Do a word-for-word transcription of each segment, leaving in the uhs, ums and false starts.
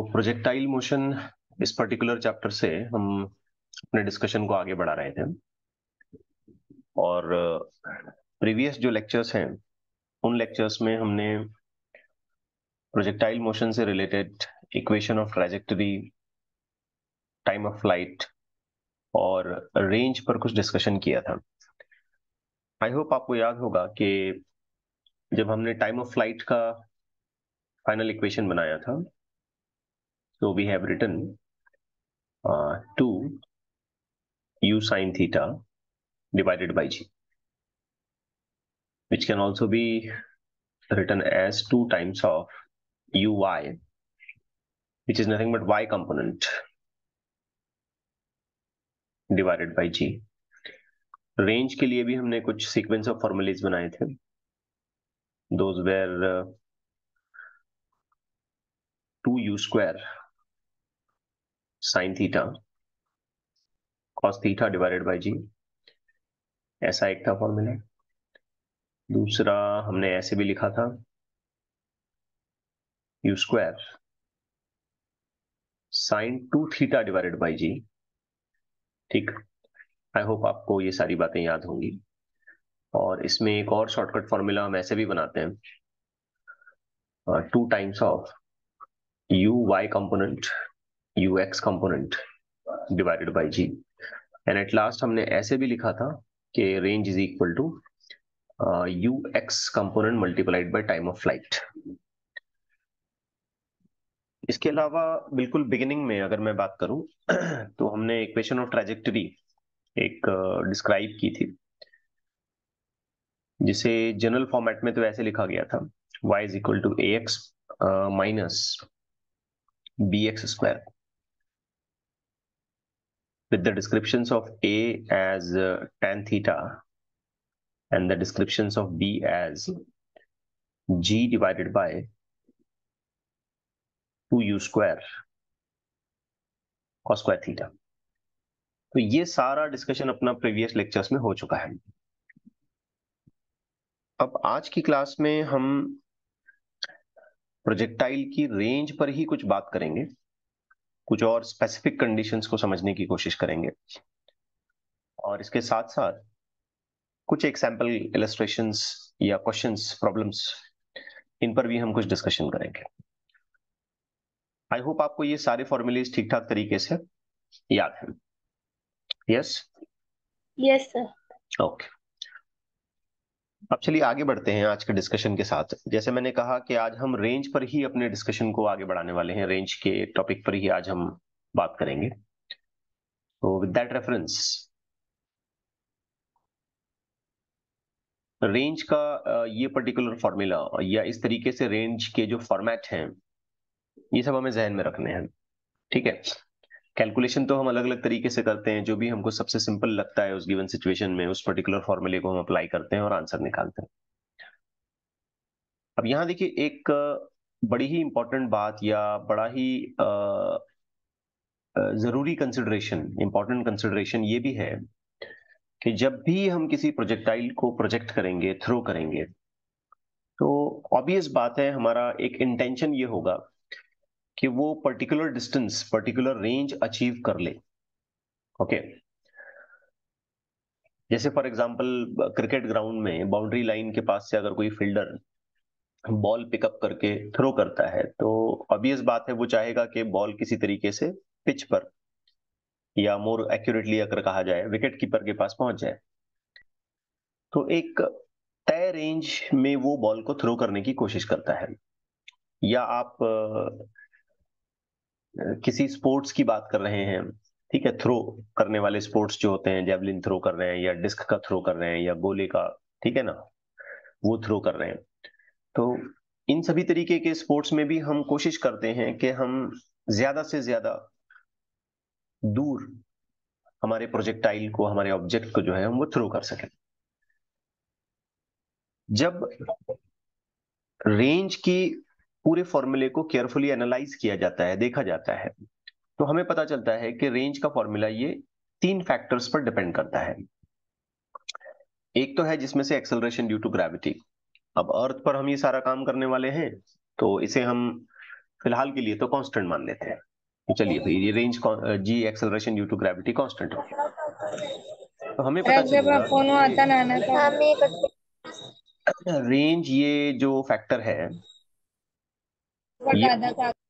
Projectile motion इस particular chapter से हम अपने डिस्कशन को आगे बढ़ा रहे थे और प्रीवियस जो लेक्चर्स हैं उन लेक्चर्स में हमने प्रोजेक्टाइल मोशन से related equation of trajectory, time of flight और रेंज पर कुछ डिस्कशन किया था। आई होप आपको याद होगा कि जब हमने टाइम ऑफ फ्लाइट का फाइनल इक्वेशन बनाया था तो we have written two u sin theta divided by g, which can also be written as two times of uy, which is nothing but y component divided by g. Range के लिए भी हमने कुछ sequence of formulas बनाए थे. Those were uh, two u square sin theta cos theta divided by g. ऐसा एक था फॉर्मूला. दूसरा हमने ऐसे भी लिखा था u square sin two theta divided by g. ठीक, आई होप आपको ये सारी बातें याद होंगी. और इसमें एक और शॉर्टकट फॉर्मूला हम ऐसे भी बनाते हैं, two times of u y component u x component divided by g. And at last हमने ऐसे भी लिखा था कि range is equal to u x component multiplied by time of flight. इसके अलावा बिल्कुल बिगिनिंग में अगर मैं बात करूं तो हमने इक्वेशन ऑफ ट्रैजेक्टरी एक डिस्क्राइब uh, की थी, जिसे जनरल फॉर्मेट में तो ऐसे लिखा गया था y is equal to a x minus b x square, with the descriptions of a as uh, tan theta and the descriptions of b as g divided by two u square cos square theta. तो ये सारा discussion अपना previous lectures में हो चुका है. अब आज की क्लास में हम प्रोजेक्टाइल की रेंज पर ही कुछ बात करेंगे, कुछ और स्पेसिफिक कंडीशंस को समझने की कोशिश करेंगे और इसके साथ साथ कुछ एग्जाम्पल इलस्ट्रेशंस या क्वेश्चंस, प्रॉब्लम्स, इन पर भी हम कुछ डिस्कशन करेंगे. आई होप आपको ये सारे फॉर्मूलेज ठीक ठाक तरीके से याद है. Yes yes sir. ओके, अब चलिए आगे बढ़ते हैं आज के डिस्कशन के साथ. जैसे मैंने कहा कि आज हम रेंज पर ही अपने डिस्कशन को आगे बढ़ाने वाले हैं, रेंज के टॉपिक पर ही आज हम बात करेंगे. तो विद दैट रेफरेंस, रेंज का ये पर्टिकुलर फॉर्मूला या इस तरीके से रेंज के जो फॉर्मेट हैं ये सब हमें जहन में रखने हैं. ठीक है, कैलकुलेशन तो हम अलग अलग तरीके से करते हैं, जो भी हमको सबसे सिंपल लगता है उस गिवन सिचुएशन में उस पर्टिकुलर फॉर्मूले को हम अप्लाई करते हैं और आंसर निकालते हैं. अब यहां देखिए, एक बड़ी ही इंपॉर्टेंट बात या बड़ा ही आ, जरूरी कंसिडरेशन, इंपॉर्टेंट कंसिडरेशन ये भी है कि जब भी हम किसी प्रोजेक्टाइल को प्रोजेक्ट करेंगे, थ्रो करेंगे, तो ऑब्वियस बात है हमारा एक इंटेंशन ये होगा कि वो particular distance, particular range achieve कर ले. Okay okay. जैसे फॉर एग्जांपल क्रिकेट ग्राउंड में बाउंड्री लाइन के पास से अगर कोई फील्डर बॉल पिकअप करके थ्रो करता है तो ऑब्वियस बात है वो चाहेगा कि बॉल किसी तरीके से पिच पर, या मोर एक्यूरेटली अगर कहा जाए, विकेट कीपर के पास पहुंच जाए. तो एक तय रेंज में वो बॉल को थ्रो करने की कोशिश करता है. या आप किसी स्पोर्ट्स की बात कर रहे हैं, ठीक है, थ्रो करने वाले स्पोर्ट्स जो होते हैं, जेवलिन थ्रो कर रहे हैं या डिस्क का थ्रो कर रहे हैं या गोले का, ठीक है ना, वो थ्रो कर रहे हैं. तो इन सभी तरीके के स्पोर्ट्स में भी हम कोशिश करते हैं कि हम ज्यादा से ज्यादा दूर हमारे प्रोजेक्टाइल को, हमारे ऑब्जेक्ट को जो है हम वो थ्रो कर सकें. जब रेंज की पूरे फॉर्मूले को केयरफुली एनालाइज किया जाता है, देखा जाता है, तो हमें पता चलता है कि रेंज का फॉर्मूला ये तीन फैक्टर्स पर डिपेंड करता है. एक तो है जिसमें से एक्सेलरेशन ड्यू टू ग्रेविटी. अब अर्थ पर हम ये सारा काम करने वाले हैं तो इसे हम फिलहाल के लिए तो कांस्टेंट मान लेते हैं। तो चलिए भाई, ये range g acceleration due to gravity constant हो गया। तो हमें पता चलेगा फोन आता ना ना रेंज ये जो फैक्टर है ये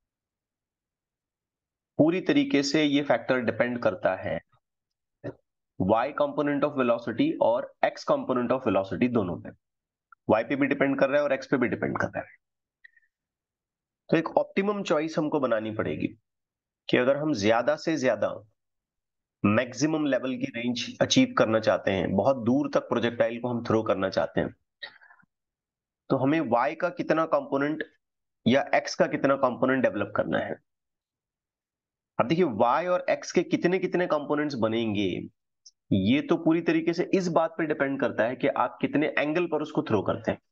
पूरी तरीके से ये फैक्टर डिपेंड करता है y कंपोनेंट ऑफ वेलोसिटी और x कंपोनेंट ऑफ वेलोसिटी दोनों पे। y पे भी डिपेंड कर रहा है और x पे भी डिपेंड कर रहा है। तो एक ऑप्टिमम चॉइस हमको बनानी पड़ेगी कि अगर हम ज्यादा से ज्यादा मैक्सिमम लेवल की रेंज अचीव करना चाहते हैं, बहुत दूर तक प्रोजेक्टाइल को हम थ्रो करना चाहते हैं, तो हमें y का कितना कंपोनेंट या x का कितना कंपोनेंट डेवलप करना है। अब देखिए, y और x के कितने कितने कंपोनेंट्स बनेंगे ये तो पूरी तरीके से इस बात पे डिपेंड करता है कि आप कितने एंगल पर उसको थ्रो करते हैं।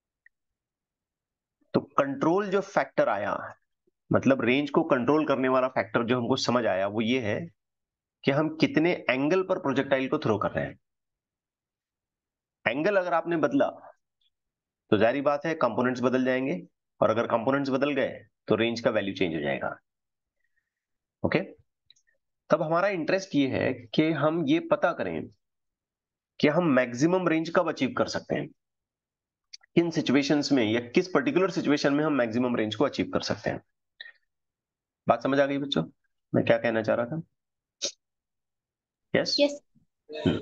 तो कंट्रोल जो फैक्टर आया, मतलब रेंज को कंट्रोल करने वाला फैक्टर जो हमको समझ आया, वो ये है कि हम कितने एंगल पर प्रोजेक्टाइल को थ्रो कर रहे हैं। एंगल अगर आपने बदला तो जाहिर बात है कंपोनेंट्स बदल जाएंगे, और अगर कंपोनेंट्स बदल गए तो रेंज का वैल्यू चेंज हो जाएगा। ओके, तब हमारा इंटरेस्ट ये है कि हम ये पता करें कि हम मैक्सिमम रेंज कब अचीव कर सकते हैं, किन सिचुएशंस में या किस पर्टिकुलर सिचुएशन में हम मैक्सिमम रेंज को अचीव कर सकते हैं। बात समझ आ गई बच्चों, मैं क्या कहना चाह रहा था? Yes yes yes?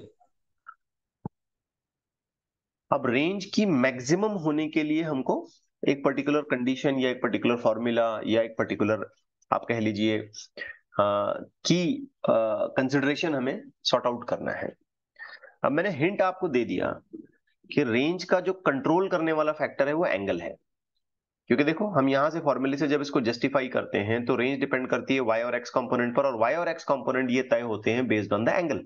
अब रेंज की मैक्सिमम होने के लिए हमको एक पर्टिकुलर कंडीशन या एक पर्टिकुलर फॉर्मूला या एक पर्टिकुलर आप कह लीजिए की कंसिडरेशन हमें सॉर्ट आउट करना है। अब मैंने हिंट आपको दे दिया कि रेंज का जो कंट्रोल करने वाला फैक्टर है वो एंगल है, क्योंकि देखो हम यहां से फॉर्मूले से जब इसको जस्टिफाई करते हैं तो रेंज डिपेंड करती है y और x कंपोनेंट पर, और y और x कंपोनेंट ये तय होते हैं बेस्ड ऑन द एंगल।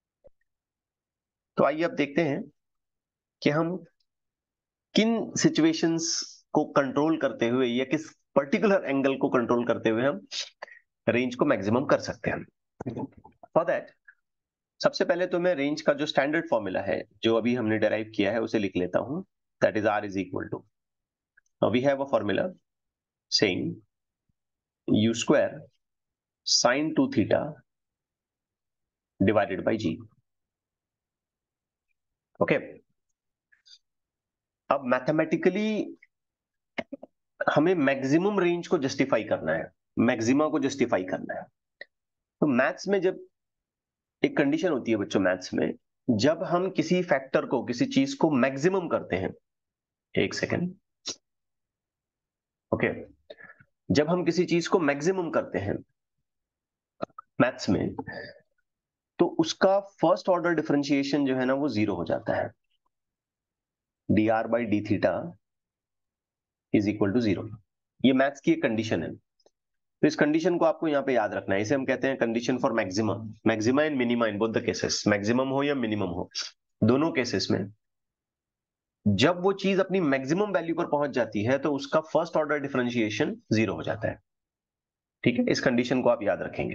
तो आइए अब देखते हैं कि हम किन सिचुएशंस को कंट्रोल करते हुए या किस पर्टिकुलर एंगल को कंट्रोल करते हुए हम रेंज को मैक्सिमम कर सकते हैं। फॉर दैट सबसे पहले तो मैं रेंज का जो स्टैंडर्ड फॉर्मूला है जो अभी हमने डेराइव किया है उसे लिख लेता हूं। That is r is equal to, we have a formula saying u square sine two theta divided by g। Okay, अब मैथमेटिकली हमें मैक्सिमम रेंज को जस्टिफाई करना है, मैक्सिमा को जस्टिफाई करना है। तो मैथ्स में जब एक कंडीशन होती है बच्चों, मैथ्स में जब हम किसी फैक्टर को, किसी चीज को मैक्सिमम करते हैं, एक सेकेंड, ओके, जब हम किसी चीज को मैक्सिमम करते हैं मैथ्स में, तो उसका फर्स्ट ऑर्डर डिफरेंशिएशन जो है ना वो जीरो हो जाता है। D r by d theta is equal to zero. ये मैथ्स की एक कंडीशन है। तो इस कंडीशन को आपको यहाँ पे याद रखना है। इसे हम कहते हैं condition for maxima, maxima and minima in both the cases, maximum हो या मिनिमम हो, दोनों केसेस में जब वो चीज अपनी मैक्सिमम वैल्यू पर पहुंच जाती है तो उसका फर्स्ट ऑर्डर डिफरेंशिएशन जीरो हो जाता है। ठीक है, इस कंडीशन को आप याद रखेंगे।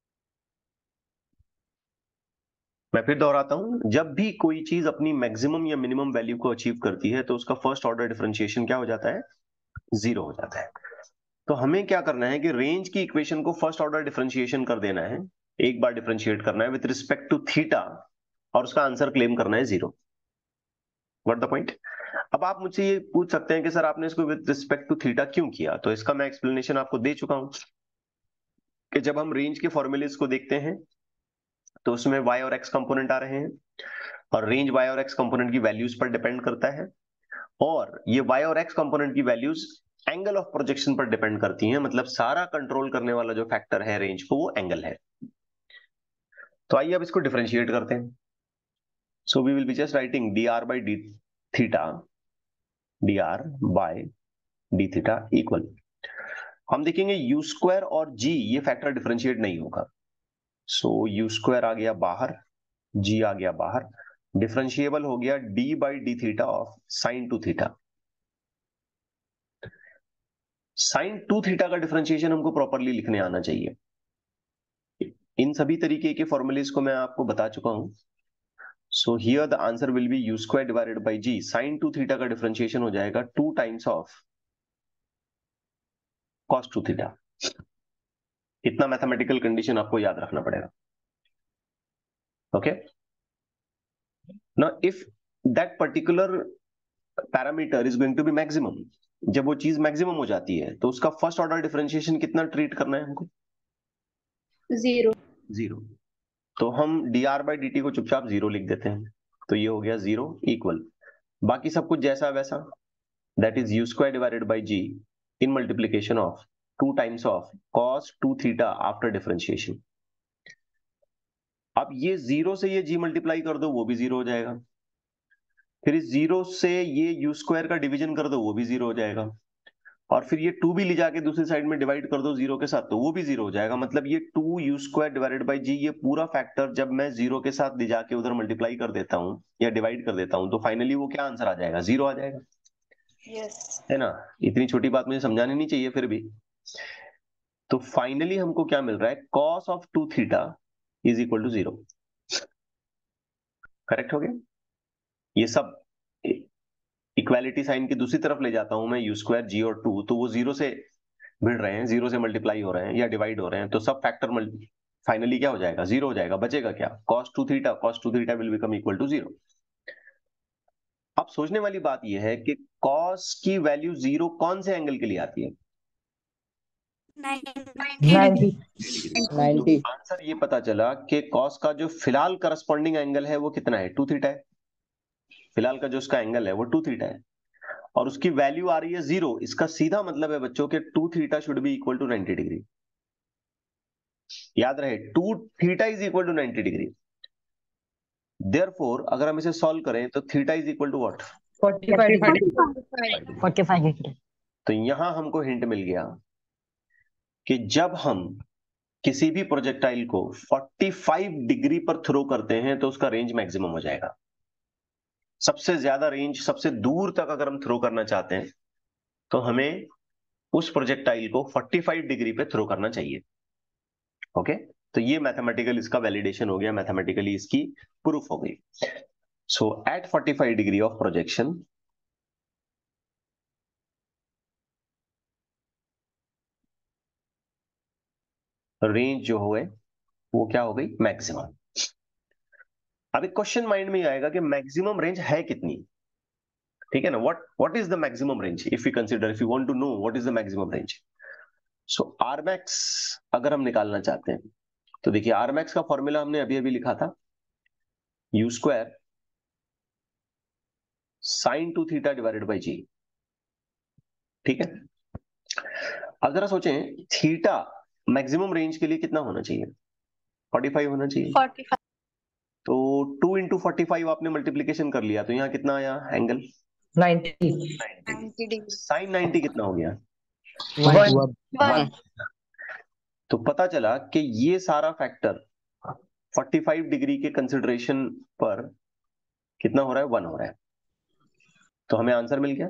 मैं फिर दोहराता हूं, जब भी कोई चीज अपनी मैक्सिमम या मिनिमम वैल्यू को अचीव करती है तो उसका फर्स्ट ऑर्डर डिफरेंशिएशन क्या हो जाता है? जीरो हो जाता है। तो हमें क्या करना है कि रेंज की इक्वेशन को फर्स्ट ऑर्डर डिफरेंशिएशन कर देना है, एक बार डिफरेंशिएट करना है विद रिस्पेक्ट टू थीटा, और उसका आंसर क्लेम करना है जीरो। What the point? अब आप मुझसे ये पूछ सकते हैं कि सर आपने इसको विद रिस्पेक्ट टू थीटा क्यों किया, तो इसका मैं एक्सप्लेनेशन आपको दे चुका हूं कि जब हम रेंज के फॉर्मूलेस को देखते हैं तो उसमें y और x कंपोनेंट आ रहे हैं, और रेंज y और x कंपोनेंट की वैल्यूज पर डिपेंड करता है, और ये y और x कंपोनेंट की वैल्यूज एंगल ऑफ प्रोजेक्शन पर डिपेंड करती हैं। मतलब सारा कंट्रोल करने वाला जो फैक्टर है रेंज को वो एंगल है। तो आइए अब इसको डिफरेंशिएट करते हैं। So we will be just writing d r by d theta, d r by d theta equal, हम देखेंगे यू स्क्वायर और जी ये फैक्टर डिफरेंशिएट नहीं होगा। सो यू स्क्वायर आ गया बाहर, जी आ गया बाहर, डिफरेंशिएबल हो गया d by d theta of sine two theta. Sine two theta का डिफरेंशिएशन हमको प्रॉपरली लिखने आना चाहिए। इन सभी तरीके के फॉर्मूलेस को मैं आपको बता चुका हूं। So here the answer will be u square divided by g. Sine two theta का डिफरेंशिएशन हो जाएगा two times of cos two theta. इतना मैथमेटिकल कंडीशन आपको याद रखना पड़ेगा। Okay, now if that particular parameter is going to be maximum, जब वो चीज मैक्सिमम हो जाती है तो उसका फर्स्ट ऑर्डर डिफरेंशिएशन कितना ट्रीट करना है हमको? जीरो। जीरो। तो हम d r by D T को चुपचाप जीरो लिख देते हैं, तो ये हो गया जीरो इक्वल, बाकी सब कुछ जैसा वैसा, that is u square divided by g in multiplication of two times of cos two theta after differentiation. अब ये जीरो से ये जी मल्टीप्लाई कर दो, वो भी जीरो हो जाएगा। फिर इस जीरो से ये यू स्क्वायर का डिवीजन कर दो, वो भी जीरो हो जाएगा। और फिर ये टू भी ले जाके दूसरी साइड में डिवाइड कर दो जीरो के साथ, तो वो भी जीरो हो जाएगा। मतलब ये two u square divided by g, ये पूरा फैक्टर जब मैं जीरो के साथ ले जाके उधर मल्टीप्लाई कर देता हूँ या डिवाइड कर देता हूँ, तो फाइनली वो क्या आंसर आ जाएगा? जीरो आ जाएगा। यस। है ना? इतनी छोटी बात मुझे समझानी नहीं चाहिए फिर भी। तो फाइनली हमको क्या मिल रहा है? Cos of two theta is equal to zero. Correct हो गया? ये सब इक्वालिटी साइन की दूसरी तरफ ले जाता हूं मैं, यू स्क्वायर जी और टू, तो वो जीरो से भिड़ रहे हैं, जीरो से मल्टीप्लाई हो रहे हैं या डिवाइड हो रहे हैं, तो सब फैक्टर फाइनली क्या हो जाएगा? जीरो हो जाएगा। बचेगा क्या? Cos two theta. Cos two theta will become equal to zero. अब सोचने वाली बात यह है कि कॉस की वैल्यू जीरो कौन से एंगल के लिए आती है? नाइन्टी। नाइन्टी। तो आंसर ये पता चला कि कॉस का जो फिलहाल करस्पॉन्डिंग एंगल है वो कितना है? टू थीटा है। फिलहाल का जो उसका एंगल है वो टू थीटा है, और उसकी वैल्यू आ रही है जीरो। इसका सीधा मतलब है बच्चों के two theta should be equal to ninety degree. याद रहे, two theta is equal to ninety degree. Therefore अगर हम इसे सॉल्व करें तो theta is equal to what? Forty five. Forty five. तो यहां हमको हिंट मिल गया कि जब हम किसी भी प्रोजेक्टाइल को पैंतालीस डिग्री पर थ्रो करते हैं तो उसका रेंज मैक्सिमम हो जाएगा। सबसे ज्यादा रेंज, सबसे दूर तक अगर हम थ्रो करना चाहते हैं तो हमें उस प्रोजेक्टाइल को पैंतालीस डिग्री पे थ्रो करना चाहिए। ओके, तो ये मैथमेटिकल इसका वैलिडेशन हो गया, मैथमेटिकली इसकी प्रूफ हो गई। सो एट पैंतालीस डिग्री ऑफ प्रोजेक्शन, रेंज जो हो वो क्या हो गई? मैक्सिमम। अब एक क्वेश्चन माइंड में आएगा कि मैक्सिमम रेंज है कितनी? ठीक है ना? What what is the maximum range if you consider, if you want to know what is the maximum range. So R max अगर हम निकालना चाहते हैं तो देखिए, आर मैक्स का फॉर्मूला हमने अभी अभी लिखा था, u square sine two theta divided by g. ठीक है, अब जरा सोचें, थीटा मैक्सिमम रेंज के लिए कितना होना चाहिए? पैंतालीस होना चाहिए। Forty five. तो टू इंटू फोर्टी फाइव आपने मल्टीप्लीकेशन कर लिया, तो यहाँ कितना आया angle? Ninety. Ninety degree. Sine ninety कितना हो गया? वन। वन। तो पता चला कि ये सारा फैक्टर पैंतालीस डिग्री के कंसिडरेशन पर कितना हो रहा है? वन हो रहा है। तो हमें आंसर मिल गया,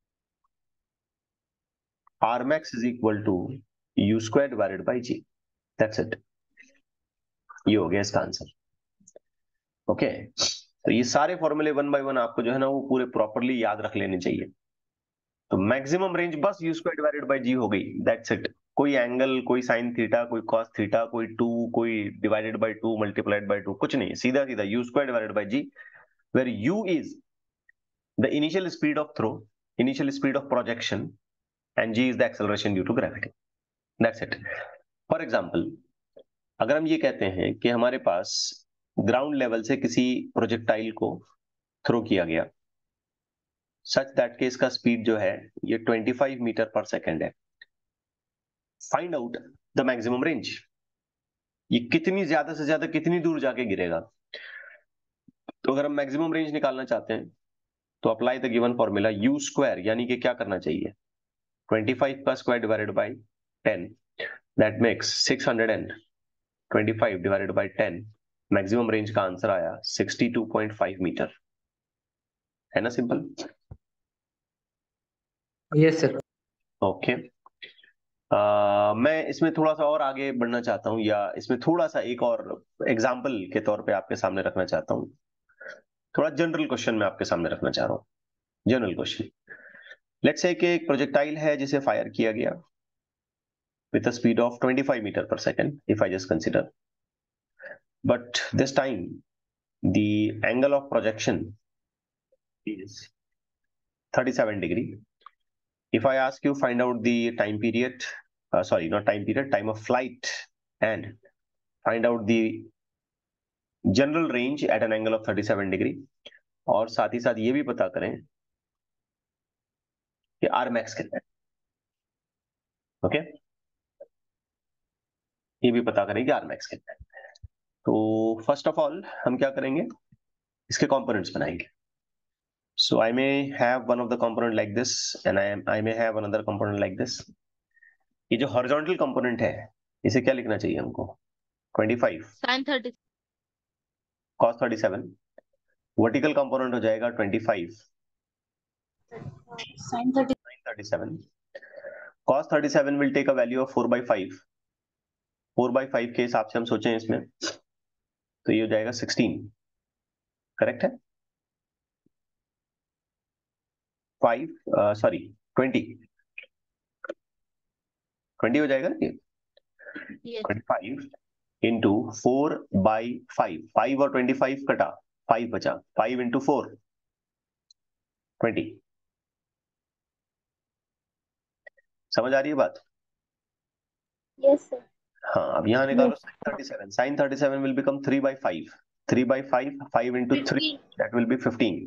R max is equal to u square divided by g. That's it. ये हो गया इसका आंसर। ओके, तो ये सारे फॉर्मूले वन बाय वन आपको जो है ना वो पूरे प्रॉपरली याद रख लेने चाहिए। तो मैक्सिमम रेंज बस u square divided by g हो गई, दैट्स इट। कोई एंगल, कोई साइन थीटा, कोई कॉस थीटा, कोई टू, कोई divided by two, multiplied by two, कुछ नहीं, सीधा सीधा u square divided by g, where u is the initial speed of throw, initial speed of projection, and g is the acceleration due to gravity. That's it. For example, अगर हम ये कहते हैं कि हमारे पास ग्राउंड लेवल से किसी projectile को थ्रो किया गया सच दैट के इसका स्पीड जो है ये पच्चीस मीटर पर सेकेंड है, find out the maximum range. ये कितनी ज्यादा से ज्यादा कितनी दूर जाके गिरेगा? तो अगर हम मैक्सिमम रेंज निकालना चाहते हैं तो apply the given formula, u square यानी कि क्या करना चाहिए? पच्चीस का square divided by ten, that makes six hundred twenty five divided by ten, maximum range का आंसर आया sixty two point five meter. है ना सिंपल? Yes sir. ओके, मैं इसमें थोड़ा सा और आगे बढ़ना चाहता हूं, या इसमें थोड़ा सा एक और एग्जाम्पल के तौर पे आपके सामने रखना चाहता हूं। थोड़ा जनरल क्वेश्चन मैं आपके सामने रखना चाह रहा हूं, जनरल क्वेश्चन। लेट्स से कि एक प्रोजेक्टाइल है जिसे फायर किया गया with a speed of twenty-five meter per second, if I just consider. But this time, the angle of projection is thirty-seven degree. If I ask you find out the time period, uh, sorry, not time period, time of flight, and find out the general range at an angle of thirty-seven degree, और साथ ही साथ ये भी पता करें कि R max कितना है. ओके, ये भी पता करें कि आर मैक्स कितना है. तो फर्स्ट ऑफ ऑल हम क्या करेंगे, इसके कंपोनेंट्स बनाएंगे. So I may have one of the component like this and I I may have another component like this. ये जो हॉरिजॉन्टल कंपोनेंट है, इसे क्या लिखना चाहिए हमको? twenty-five sin thirty cos thirty-seven. Vertical component हो जाएगा twenty-five sin thirty thirty-seven. cos thirty-seven will take a value of four by five. four by five के हिसाब से हम सोचें इसमें, तो ये हो जाएगा sixteen. करेक्ट है? five sorry twenty. twenty हो जाएगा ना ये? yes twenty-five into four by five. five और twenty-five कटा, five बचा. five into four, twenty. समझ आ रही है बात? yes sir हाँ, अब यहाँ निकालो sin thirty-seven. sin thirty-seven will become three by five. three by five, five into three, that will be fifteen.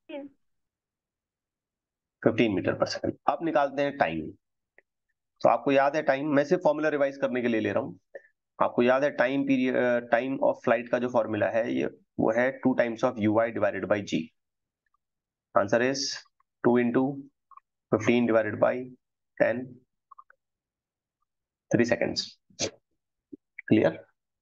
fifteen meter पर सेकंड. अब निकालते हैं टाइम. तो आपको याद है टाइम, मैं सिर्फ फॉर्मूला रिवाइज करने के लिए ले रहा हूँ. आपको याद है time period, time of flight का जो फॉर्मूला है ये वो है two times of u I divided by g. Answer is two into fifteen divided by ten, three seconds. Clear?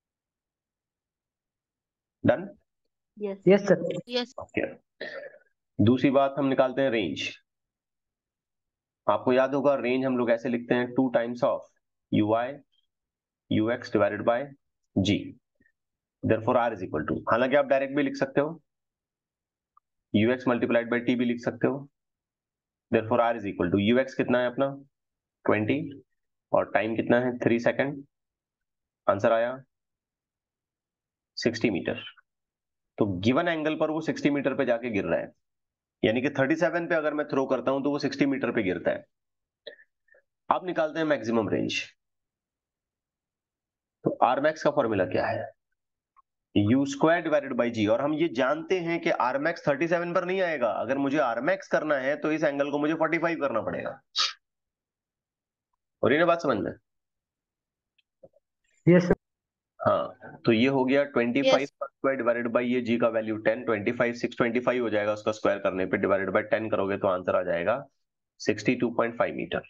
Done? yes Yes, sir. yes okay. दूसरी बात हम निकालते हैं रेंज. आपको याद होगा रेंज हम लोग ऐसे लिखते हैं two times of u I u x divided by g. Therefore R is equal to, हालांकि आप डायरेक्ट भी लिख सकते हो, u x multiplied by t भी लिख सकते हो. Therefore R is equal to, u x कितना है अपना twenty और टाइम कितना है थ्री सेकेंड. आंसर आया sixty मीटर. तो गिवन एंगल पर वो sixty मीटर पे जाके गिर रहा है, यानी कि thirty-seven पे अगर मैं थ्रो करता हूं तो वो sixty मीटर पे गिरता है. अब निकालते हैं मैक्सिमम रेंज. तो आर मैक्स का फॉर्मूला क्या है? यू स्क्वायर डिवाइडेड बाई जी. और हम ये जानते हैं कि आर मैक्स thirty-seven पर नहीं आएगा. अगर मुझे आर मैक्स करना है तो इस एंगल को मुझे forty-five करना पड़ेगा. और ये बात समझ में? Yes, sir. हाँ, तो ये हो गया twenty-five Yes. Square divided by ये जी का value ten. twenty-five six twenty-five हो जाएगा, उसका स्क्वायर करने पे डिवाइडेड बाई ten करोगे तो आंसर आ जाएगा sixty-two point five metre.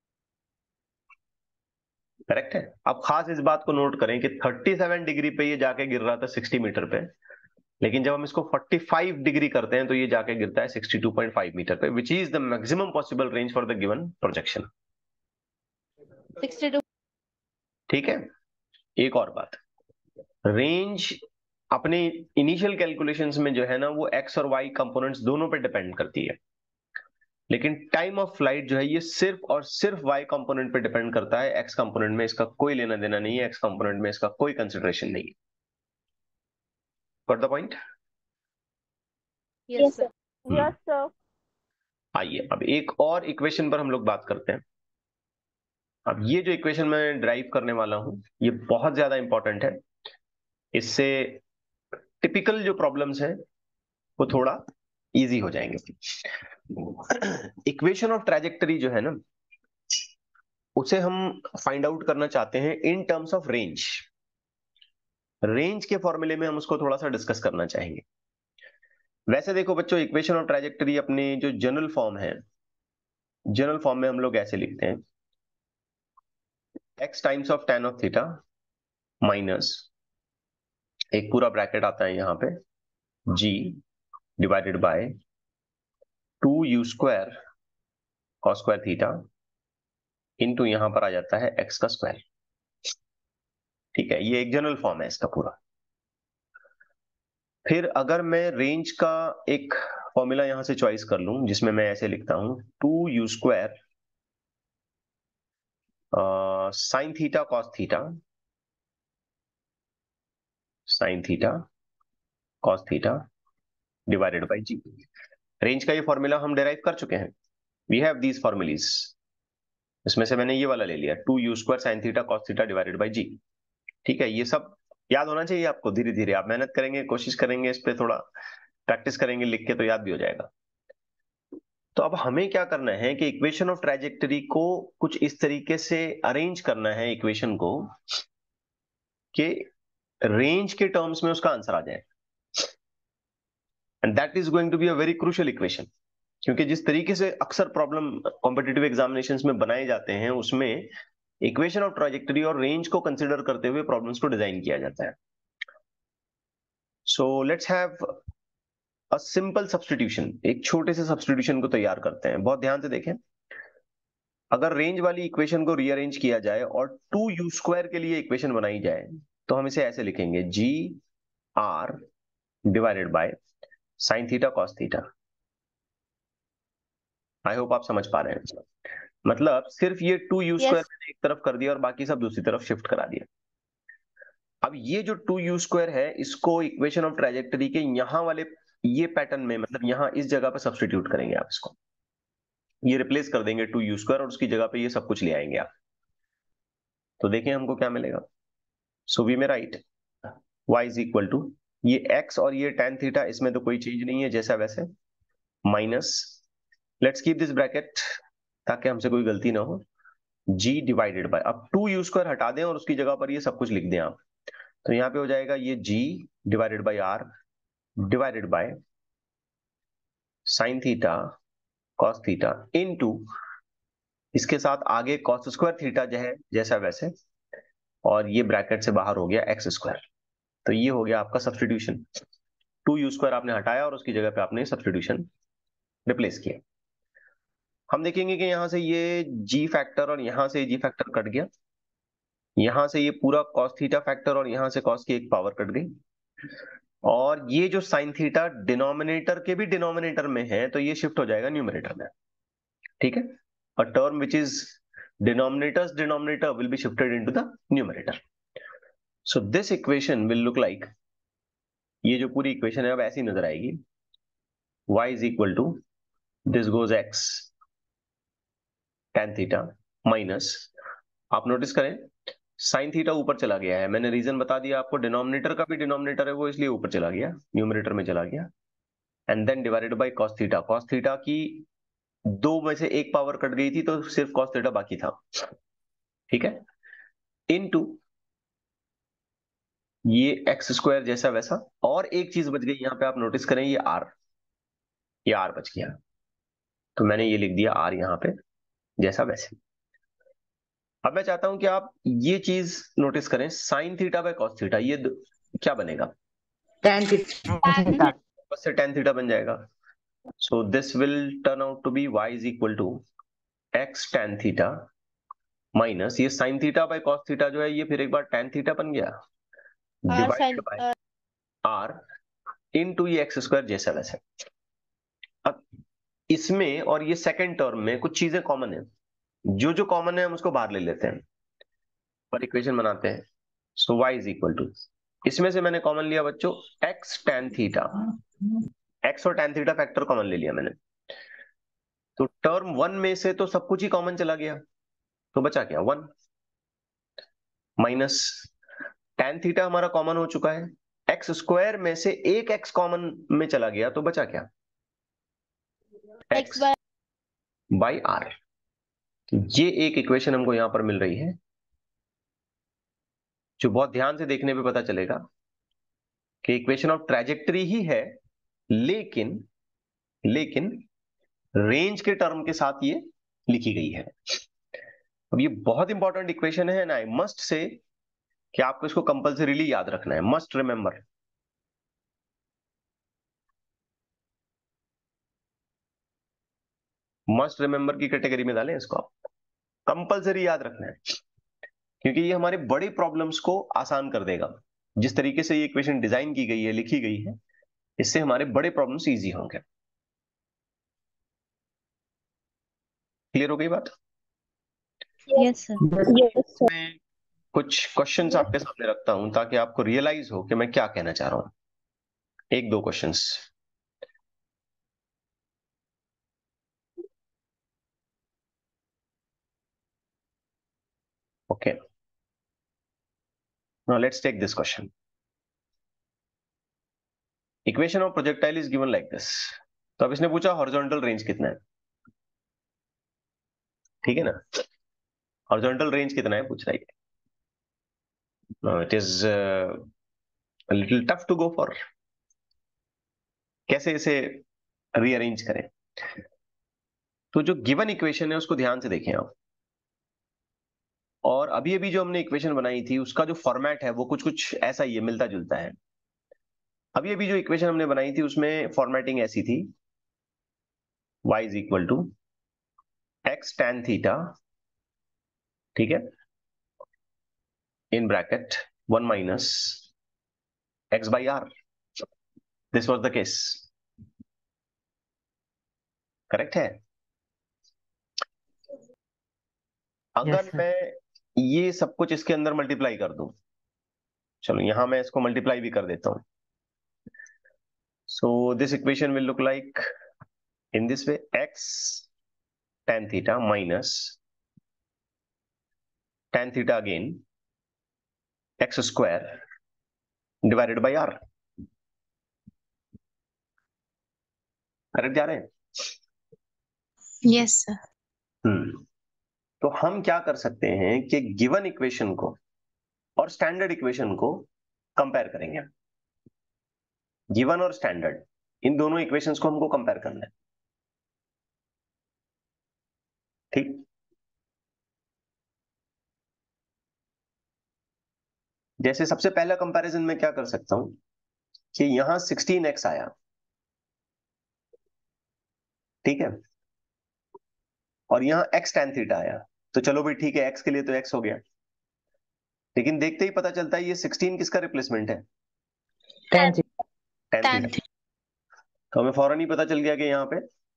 Correct है? अब खास इस बात को नोट करें कि thirty-seven डिग्री पे ये जाके गिर रहा था sixty मीटर पे, लेकिन जब हम इसको forty-five डिग्री करते हैं तो ये जाके गिरता है sixty-two point five मीटर पे, which is the maximum possible range for the given projection. sixty-two ठीक है? एक और बात, रेंज अपने इनिशियल कैलकुलेशंस में जो है ना वो एक्स और वाई कंपोनेंट्स दोनों पे डिपेंड करती है, लेकिन टाइम ऑफ फ्लाइट जो है ये सिर्फ और सिर्फ वाई कंपोनेंट पे डिपेंड करता है. एक्स कंपोनेंट में इसका कोई लेना देना नहीं है, एक्स कंपोनेंट में इसका कोई कंसिडरेशन नहीं है. Got the point? yes sir yes sir. आइए अब एक और इक्वेशन पर हम लोग बात करते हैं. अब ये जो इक्वेशन मैं ड्राइव करने वाला हूं ये बहुत ज्यादा इंपॉर्टेंट है. इससे टिपिकल जो प्रॉब्लम्स हैं वो थोड़ा इजी हो जाएंगे. इक्वेशन ऑफ ट्रैजेक्टरी जो है ना उसे हम फाइंड आउट करना चाहते हैं in terms of range. Range के फॉर्मूले में हम उसको थोड़ा सा डिस्कस करना चाहेंगे. वैसे देखो बच्चों, इक्वेशन ऑफ ट्रैजेक्टरी अपनी जो जनरल फॉर्म है, जनरल फॉर्म में हम लोग ऐसे लिखते हैं x times of tan of theta minus एक पूरा ब्रैकेट आता है यहाँ पे g divided by two u square cos square theta into यहां पर आ जाता है x का स्क्वायर. ठीक है, ये एक जनरल फॉर्म है इसका पूरा. फिर अगर मैं रेंज का एक फॉर्मूला यहां से चॉइस कर लूं जिसमें मैं ऐसे लिखता हूं two u square sine theta cos theta, sine theta cos theta divided by g. Range का ये फॉर्मूला हम डिराइव कर चुके हैं, वी हैव दीज फॉर्मुलीज। इसमें से मैंने ये वाला ले लिया, two u square sine theta cos theta divided by g. ठीक है, ये सब याद होना चाहिए आपको। धीरे धीरे आप मेहनत करेंगे, कोशिश करेंगे, इस पे थोड़ा प्रैक्टिस करेंगे, लिख के तो याद भी हो जाएगा। तो अब हमें क्या करना है कि इक्वेशन ऑफ ट्रैजेक्टरी को कुछ इस तरीके से अरेंज करना है इक्वेशन को कि रेंज के टर्म्स में उसका आंसर आ जाए, and that is going to be a very crucial equation. क्योंकि जिस तरीके से अक्सर प्रॉब्लम कॉम्पिटिटिव एग्जामिनेशंस में बनाए जाते हैं, उसमें इक्वेशन ऑफ ट्रैजेक्टरी और रेंज को कंसिडर करते हुए प्रॉब्लम्स को डिजाइन किया जाता है। So let's have a simple substitution, एक छोटे से सब्स्टिट्यूशन को तैयार करते हैं। बहुत ध्यान से देखें, अगर रेंज वाली इक्वेशन को रीअरेंज किया जाए और टू यू स्क्वायर के लिए इक्वेशन बनाई जाए, तो हम इसे ऐसे लिखेंगे, g R divided by sine theta cos theta. I hope आप समझ पा रहे हैं। मतलब सिर्फ ये टू यू स्क्वायर यस मैंने एक तरफ कर दिया और बाकी सब दूसरी तरफ शिफ्ट करा दिया। अब ये जो टू यू स्क्वायर है, इसको इक्वेशन ऑफ ट्रैजेक्टरी के यहां वाले ये पैटर्न में, मतलब यहां इस जगह पे सब्स्टिट्यूट करेंगे आप इसको, ये रिप्लेस कर देंगे टू यू स्क्वायर और उसकी जगह पे ये सब कुछ ले आएंगे आप। तो देखें हमको क्या मिलेगा। So we may write y is equal to, ये x और ये tan थीटा, इसमें तो कोई चीज नहीं है जैसा वैसे, minus, let's keep this bracket ताकि हमसे कोई गलती ना हो, g डिवाइडेड बाय, अब टू यू स्क्वायर हटा दें और उसकी जगह पर ये सब कुछ लिख दें आप। तो यहाँ पे हो जाएगा ये g divided by r divided by sine theta cos theta into, इसके साथ आगे कॉस स्क्वायर थीटा जो है जैसा वैसे, और ये ब्रैकेट से बाहर हो गया एक्स स्क्वायर। तो ये हो गया आपका सब्स्टिट्यूशन। टू यू स्क्वायर आपने हटाया और उसकी जगह पे आपने सब्स्टिट्यूशन रिप्लेस किया। हम देखेंगे कि यहां से ये जी फैक्टर और यहां से जी फैक्टर कट गया, यहां से ये पूरा कॉस थीटा फैक्टर और यहां से कॉस की एक पावर कट गई, और ये जो साइन थीटा डिनोमिनेटर के भी डिनोमिनेटर में है, तो ये शिफ्ट हो जाएगा न्यूमरेटर में। ठीक है, a term which is denominators denominator will be shifted into the numerator. So this equation will look like, ये जो पूरी इक्वेशन है अब ऐसी नजर आएगी, y is equal to this goes x tan theta minus, आप नोटिस करें साइन थीटा ऊपर चला गया है, मैंने रीजन बता दिया आपको, डिनोमिनेटर का भी डिनोमिनेटर है वो, इसलिए ऊपर चला गया, न्यूमरेटर में चला गया, and then divided by cos theta. cos theta की दो में से एक पावर कट गई थी तो सिर्फ cos थीटा बाकी था। ठीक है, इनटू ये एक्स स्क्वायर जैसा वैसा, और एक चीज बच गई यहां पे, आप नोटिस करें ये आर, ये आर बच गया, तो मैंने ये लिख दिया आर यहां पे जैसा वैसे। अब मैं चाहता हूं कि आप ये चीज नोटिस करें, sine theta by cos theta, ये द- क्या बनेगा, tan theta. बस से tan थीटा बन जाएगा। So this will turn out to be y is equal to x tan theta minus ये sine theta by cos theta जो है, ये फिर एक बार tan थीटा बन गया, R divided sine by r into ये एक्स स्क्वायर जैसा वैसे। अब इसमें और ये सेकंड टर्म में कुछ चीजें कॉमन है, जो जो कॉमन है हम उसको बाहर ले लेते हैं और इक्वेशन बनाते हैं। So y is equal to, इसमें से मैंने कॉमन लिया बच्चों x tan थीटा, x और tan थीटा फैक्टर कॉमन ले लिया मैंने, तो टर्म वन में से तो सब कुछ ही कॉमन चला गया, तो बचा क्या वन, माइनस tan थीटा हमारा कॉमन हो चुका है, एक्स स्क्वायर में से एक x कॉमन में चला गया, तो बचा क्या x x by by R. ये एक इक्वेशन हमको यहां पर मिल रही है, जो बहुत ध्यान से देखने पे पता चलेगा कि इक्वेशन ऑफ ट्रैजेक्टरी ही है, लेकिन लेकिन रेंज के टर्म के साथ ये लिखी गई है। अब ये बहुत इंपॉर्टेंट इक्वेशन है ना, आई मस्ट से कि आपको इसको कंपल्सरीली याद रखना है, मस्ट रिमेंबर। मस्ट रिमेंबर की कैटेगरी में डालें इसको, आप कंपल्सरी याद रखना है, क्योंकि ये हमारे बड़े प्रॉब्लम्स को आसान कर देगा। जिस तरीके से ये इक्वेशन डिजाइन की गई है, लिखी गई है, इससे हमारे बड़े प्रॉब्लम्स इजी होंगे। क्लियर हो गई बात? Yes sir. Yes sir. मैं कुछ क्वेश्चंस आपके सामने रखता हूं ताकि आपको रियलाइज हो कि मैं क्या कहना चाह रहा हूं। एक दो questions. Okay, now let's take this question. Equation of projectile is given like this. तो अब इसने पूछा हॉरिजॉन्टल रेंज कितना है, ठीक है ना। हॉरिजॉन्टल रेंज कितना है पूछ रहा है। It is little tough to go for. कैसे इसे रीअरेंज करें। तो जो गिवन इक्वेशन है उसको ध्यान से देखें आप। और अभी अभी जो हमने इक्वेशन बनाई थी उसका जो फॉर्मेट है वो कुछ कुछ ऐसा ही है, मिलता जुलता है। अभी अभी जो इक्वेशन हमने बनाई थी उसमें फॉर्मेटिंग ऐसी थी, y is equal to x tan theta, ठीक है, in bracket one minus x by R. This was the case, correct है। अगर Yes, sir. मैं ये सब कुछ इसके अंदर मल्टीप्लाई कर दूं, चलो यहां मैं इसको मल्टीप्लाई भी कर देता हूं। So this equation will look like in this way, x tan theta minus tan theta again x square divided by R. Correct जा रहे हैं। Yes sir. हम्म तो हम क्या कर सकते हैं कि गिवन इक्वेशन को और स्टैंडर्ड इक्वेशन को कंपेयर करेंगे। गिवन और स्टैंडर्ड, इन दोनों इक्वेशंस को हमको कंपेयर करना है, ठीक। जैसे सबसे पहला कंपैरिजन में क्या कर सकता हूं कि यहां सिक्सटीन एक्स आया, ठीक है, और यहां x tan थीटा आया। तो चलो भाई ठीक है, x के लिए तो x हो गया, लेकिन देखते ही पता चलता है ये सिक्सटीन किसका रिप्लेसमेंट है, Tan theta. tan tan theta. तो हमें फौरन ही पता चल गया कि यहाँ पे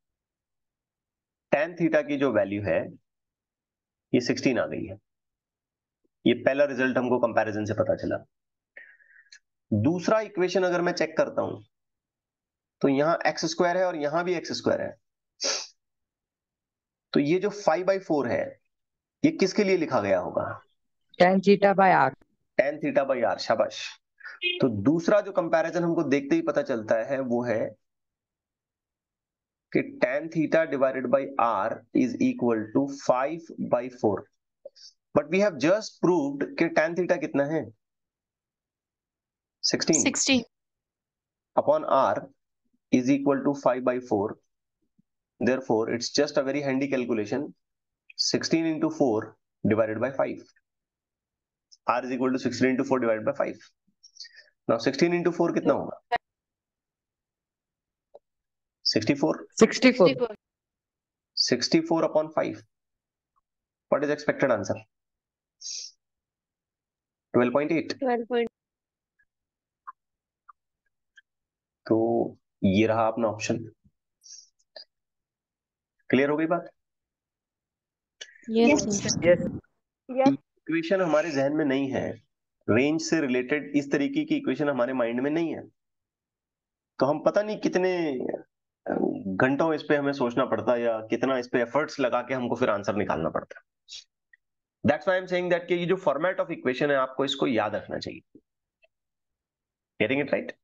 tan थीटा की जो वैल्यू है ये सिक्सटीन आ गई है। ये पहला रिजल्ट हमको कंपैरिजन से पता चला। दूसरा इक्वेशन अगर मैं चेक करता हूं तो यहाँ एक्स स्क्वायर है और यहां भी एक्स स्क्वायर है। तो ये जो फाइव बाई फोर है ये किसके लिए लिखा गया होगा, Tan theta by r. tan theta by R. शाबाश। तो दूसरा जो कंपैरिजन हमको देखते ही पता चलता है वो है कि tan theta divided by R is equal to five by four. But we have just proved कि tan थीटा कितना है, sixteen sixty. Upon r is equal to five by four. Therefore, it's just a very handy calculation. sixteen into four divided by five. R is equal to sixteen into four divided by five. Now sixteen into four कितना होगा, sixty-four. sixty-four. sixty-four upon five. What is expected answer? twelve point eight. Twelve point. तो ये रहा अपना option. Clear हो गई बात। Yes Yes. Equation हमारे जहन में नहीं है, रेंज से रिलेटेड इस तरीके की इक्वेशन हमारे माइंड में नहीं है, तो हम पता नहीं कितने घंटों इस पे हमें सोचना पड़ता है या कितना इस पे एफर्ट्स लगा के हमको फिर आंसर निकालना पड़ता है। That's why I am saying that कि ये जो फॉर्मेट ऑफ इक्वेशन है आपको इसको याद रखना चाहिए। Getting it right?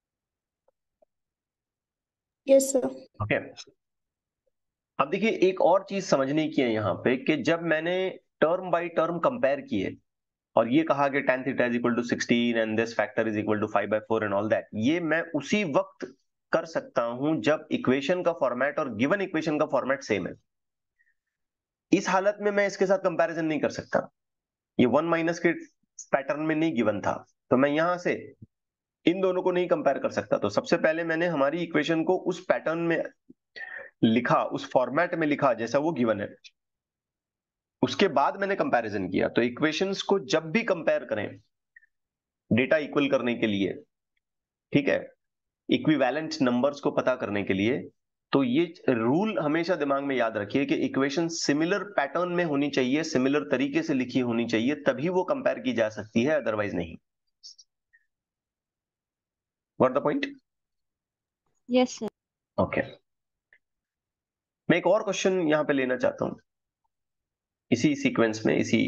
Yes sir. Okay. अब देखिए एक और चीज समझने की है यहाँ पे कि जब मैंने टर्म बाय टर्म कंपेयर किए और ये कहा कि tan theta is equal to sixteen and this factor is equal to five by four and all that, ये मैं उसी वक्त कर सकता हूं जब इक्वेशन का फॉर्मेट और गिवन इक्वेशन का फॉर्मेट सेम है। इस हालत में मैं इसके साथ कंपैरिजन नहीं कर सकता, ये वन माइनस के पैटर्न में नहीं गिवन था, तो मैं यहां से इन दोनों को नहीं कंपेयर कर सकता। तो सबसे पहले मैंने हमारी इक्वेशन को उस पैटर्न में लिखा, उस फॉर्मेट में लिखा जैसा वो गिवन है, उसके बाद मैंने कंपैरिजन किया। तो इक्वेशंस को जब भी कंपेयर करें डेटा इक्वल करने के लिए, ठीक है, इक्विवेलेंट नंबर्स को पता करने के लिए, तो ये रूल हमेशा दिमाग में याद रखिए कि इक्वेशन सिमिलर पैटर्न में होनी चाहिए, सिमिलर तरीके से लिखी होनी चाहिए, तभी वो कंपेयर की जा सकती है, अदरवाइज नहीं। What the point? Yes sir. Okay, मैं एक और क्वेश्चन यहां पे लेना चाहता हूं इसी सीक्वेंस में, इसी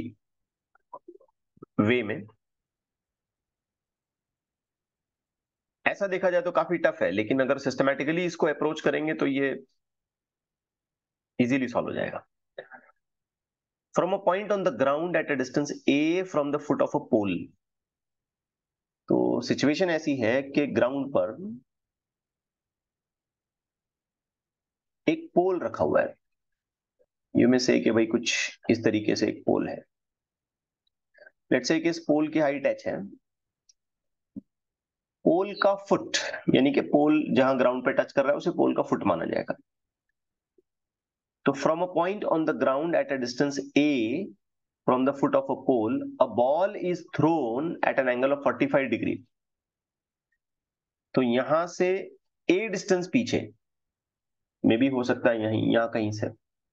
वे में। ऐसा देखा जाए तो काफी टफ है, लेकिन अगर सिस्टमैटिकली इसको अप्रोच करेंगे तो ये इजीली सॉल्व हो जाएगा। From a point on the ground at a distance A from the foot of a pole. तो सिचुएशन ऐसी है कि ग्राउंड पर एक पोल रखा हुआ है। यू में से कि भाई कुछ इस तरीके से एक पोल है। लेट्स से कि इस पोल की हाइट एच है। पोल का फुट, यानी कि पोल जहां ग्राउंड पे टच कर रहा है उसे पोल का फुट माना जाएगा। तो from a point on the ground at a distance A from the foot of a pole, a ball is thrown at an angle of forty five degree. तो यहां से ए डिस्टेंस पीछे, मे भी हो सकता है यहीं, यहां कहीं से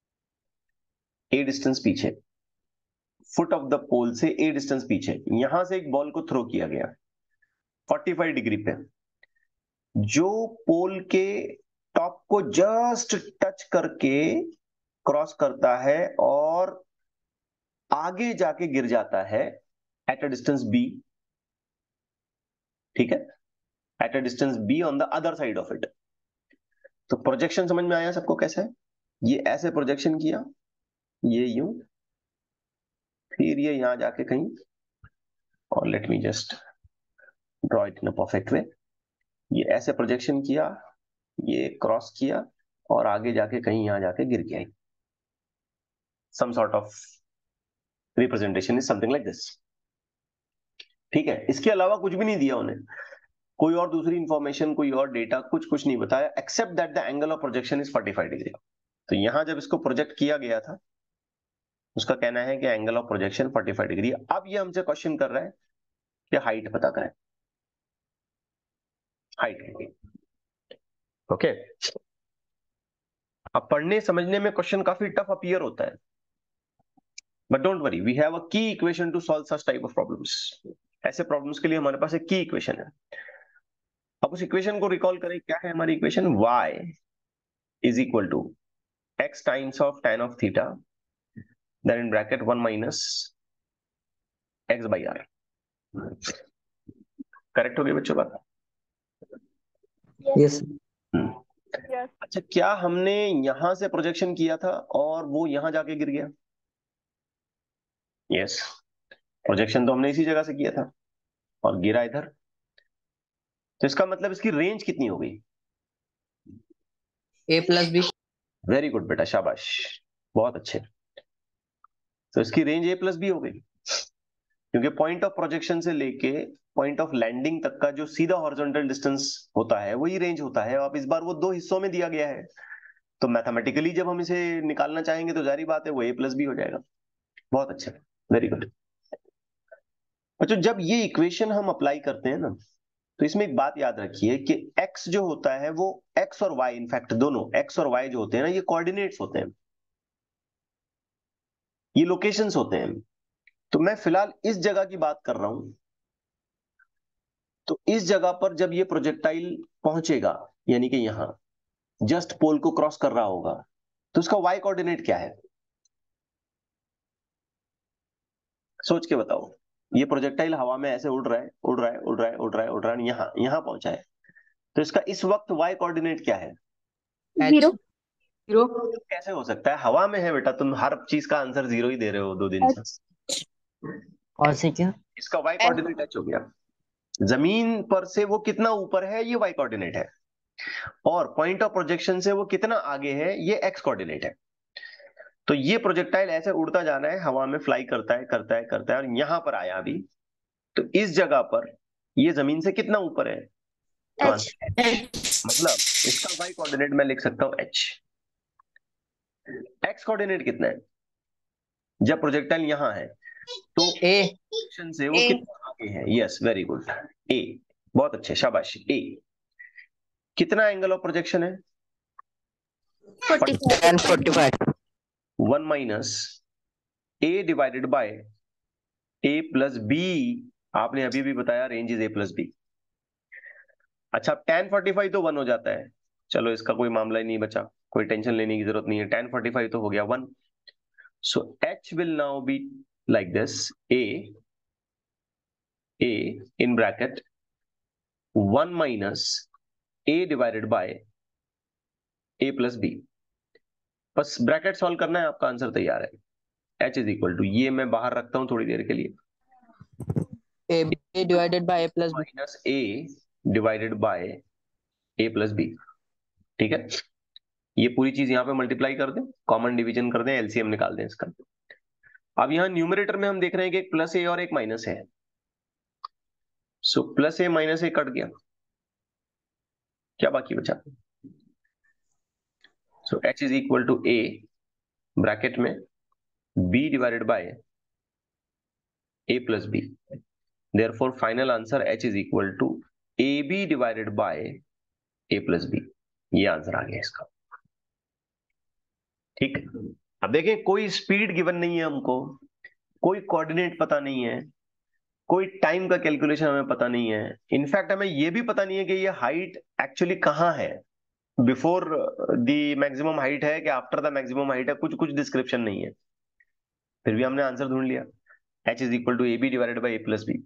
ए डिस्टेंस पीछे, फुट ऑफ द पोल से ए डिस्टेंस पीछे, यहां से एक बॉल को थ्रो किया गया फोर्टी फाइव डिग्री पे, जो पोल के टॉप को जस्ट टच करके क्रॉस करता है और आगे जाके गिर जाता है एट अ डिस्टेंस बी। ठीक है, at a distance B on the other side of it. तो प्रोजेक्शन समझ में आया सबको कैसा है? ये ऐसे प्रोजेक्शन किया, ये यूं, फिर ये यहां जाके कहीं, और let me just draw it in a perfect way. ये ऐसे प्रोजेक्शन किया, ये क्रॉस किया और आगे जाके कहीं यहां जाके गिर गया। Some sort of representation is something like this. ठीक है, इसके अलावा कुछ भी नहीं दिया उन्हें, कोई और दूसरी इंफॉर्मेशन, कोई और डेटा, कुछ कुछ नहीं बताया, except that the angle of projection is forty five degree. तो यहां जब इसको प्रोजेक्ट किया गया था, उसका कहना है कि angle of projection forty five degree. अब ये हमसे क्वेश्चन कर रहा है कि हाइट पता करें, हाइट। ओके, अब पढ़ने समझने में क्वेश्चन काफी टफ अपीयर होता है, but don't worry, we have a key equation to solve such type of problems. ऐसे प्रॉब्लम्स के लिए हमारे पास एक की इक्वेशन है। अब उस इक्वेशन को रिकॉल करें, क्या है हमारी equation? y is equal to x times of tan of theta, then in bracket one minus x by R. Correct हो गया बच्चों बात? Yes yes. अच्छा, क्या हमने यहां से प्रोजेक्शन किया था और वो यहां जाके गिर गया? यस, प्रोजेक्शन तो हमने इसी जगह से किया था और गिरा इधर। तो इसका मतलब इसकी रेंज कितनी हो गई? A plus B. Very good बेटा, शाबाश, बहुत अच्छे। तो इसकी रेंज ए प्लस बी हो गई, क्योंकि पॉइंट ऑफ प्रोजेक्शन से लेके पॉइंट ऑफ लैंडिंग तक का जो सीधा हॉरिजॉन्टल डिस्टेंस होता है वही रेंज होता है। अब इस बार वो दो हिस्सों में दिया गया है, तो मैथमेटिकली जब हम इसे निकालना चाहेंगे तो जारी बात है वो ए प्लस बी हो जाएगा। बहुत अच्छा, वेरी गुड। अच्छा, जब ये इक्वेशन हम अप्लाई करते हैं ना, तो इसमें एक बात याद रखिए कि x जो होता है वो x और y, इनफैक्ट दोनों x और y जो होते हैं ना, ये कोऑर्डिनेट्स होते हैं, ये लोकेशंस होते हैं। तो मैं फिलहाल इस जगह की बात कर रहा हूं। तो इस जगह पर जब ये प्रोजेक्टाइल पहुंचेगा, यानी कि यहां जस्ट पोल को क्रॉस कर रहा होगा, तो उसका y कोऑर्डिनेट क्या है? सोच के बताओ। ये प्रोजेक्टाइल हवा में ऐसे उड़ रहा है, उड़ रहा है, उड़ रहा है, उड़ रहा है, उड़ रहा है, यहां यहां पहुंचा है, तो इसका इस वक्त y कोऑर्डिनेट क्या है? जीरो। जीरो। कैसे हो सकता है? हवा में है बेटा, तुम हर चीज का आंसर जीरो ही दे रहे हो दो दिन से। और से क्या? इसका y कोऑर्डिनेट एच हो गया। जमीन पर से वो कितना ऊपर है ये y कोऑर्डिनेट है, और पॉइंट ऑफ प्रोजेक्शन से वो कितना आगे है ये x कोऑर्डिनेट है। तो ये प्रोजेक्टाइल ऐसे उड़ता जाना है, हवा में फ्लाई करता है, करता है, करता है, और यहां पर आया अभी। तो इस जगह पर ये जमीन से कितना ऊपर है? तो एच। Answer H। मतलब इसका y कोऑर्डिनेट मैं लिख सकता हूं h। x कोऑर्डिनेट कितना है जब प्रोजेक्टाइल यहां है? तो ए। प्रोजेक्शन से वो A। कितना आगे है? Yes, very good, a। बहुत अच्छे, शाबाश। a कितना एंगल ऑफ प्रोजेक्शन है? Tan forty five one minus A divided by A plus B. आपने अभी भी बताया range is A plus B. अच्छा, टेन फोर्टी फाइव तो वन हो जाता है, चलो इसका कोई मामला ही नहीं बचा, कोई टेंशन लेने की जरूरत नहीं है। टेन फोर्टी फाइव तो हो गया one. So H will now be like this, A A in bracket one minus A divided by A plus B. बस ब्रैकेट सॉल्व करना है, आपका आंसर तैयार है। एच इज इक्वल टू, ये मैं बाहर रखता हूं थोड़ी देर के लिए, A divided by A plus B minus A divided by A plus B. ठीक है, ये पूरी चीज यहां पे मल्टीप्लाई कर दें, कॉमन डिवीजन कर दें, एलसीएम निकाल दें इसका। अब यहां न्यूमरेटर में हम देख रहे हैं कि एक प्लस ए और एक माइनस है। So plus A minus A cut गया, क्या बाकी बचा? So H is equal to A bracket में B divided by A plus B. Therefore final answer H is equal to A B divided by A plus B. ये answer आ गया इसका। ठीक, अब देखें कोई स्पीड गिवन नहीं है हमको, कोई कोऑर्डिनेट पता नहीं है, कोई टाइम का कैलकुलेशन हमें पता नहीं है। इनफैक्ट हमें यह भी पता नहीं है कि ये हाइट एक्चुअली कहां है, बिफोर द मैक्सिमम हाइट है कि आफ्टर द मैक्सिमम हाइट है, कुछ कुछ डिस्क्रिप्शन नहीं है। फिर भी हमने आंसर ढूंढ लिया, h is equal to A B divided by A plus B.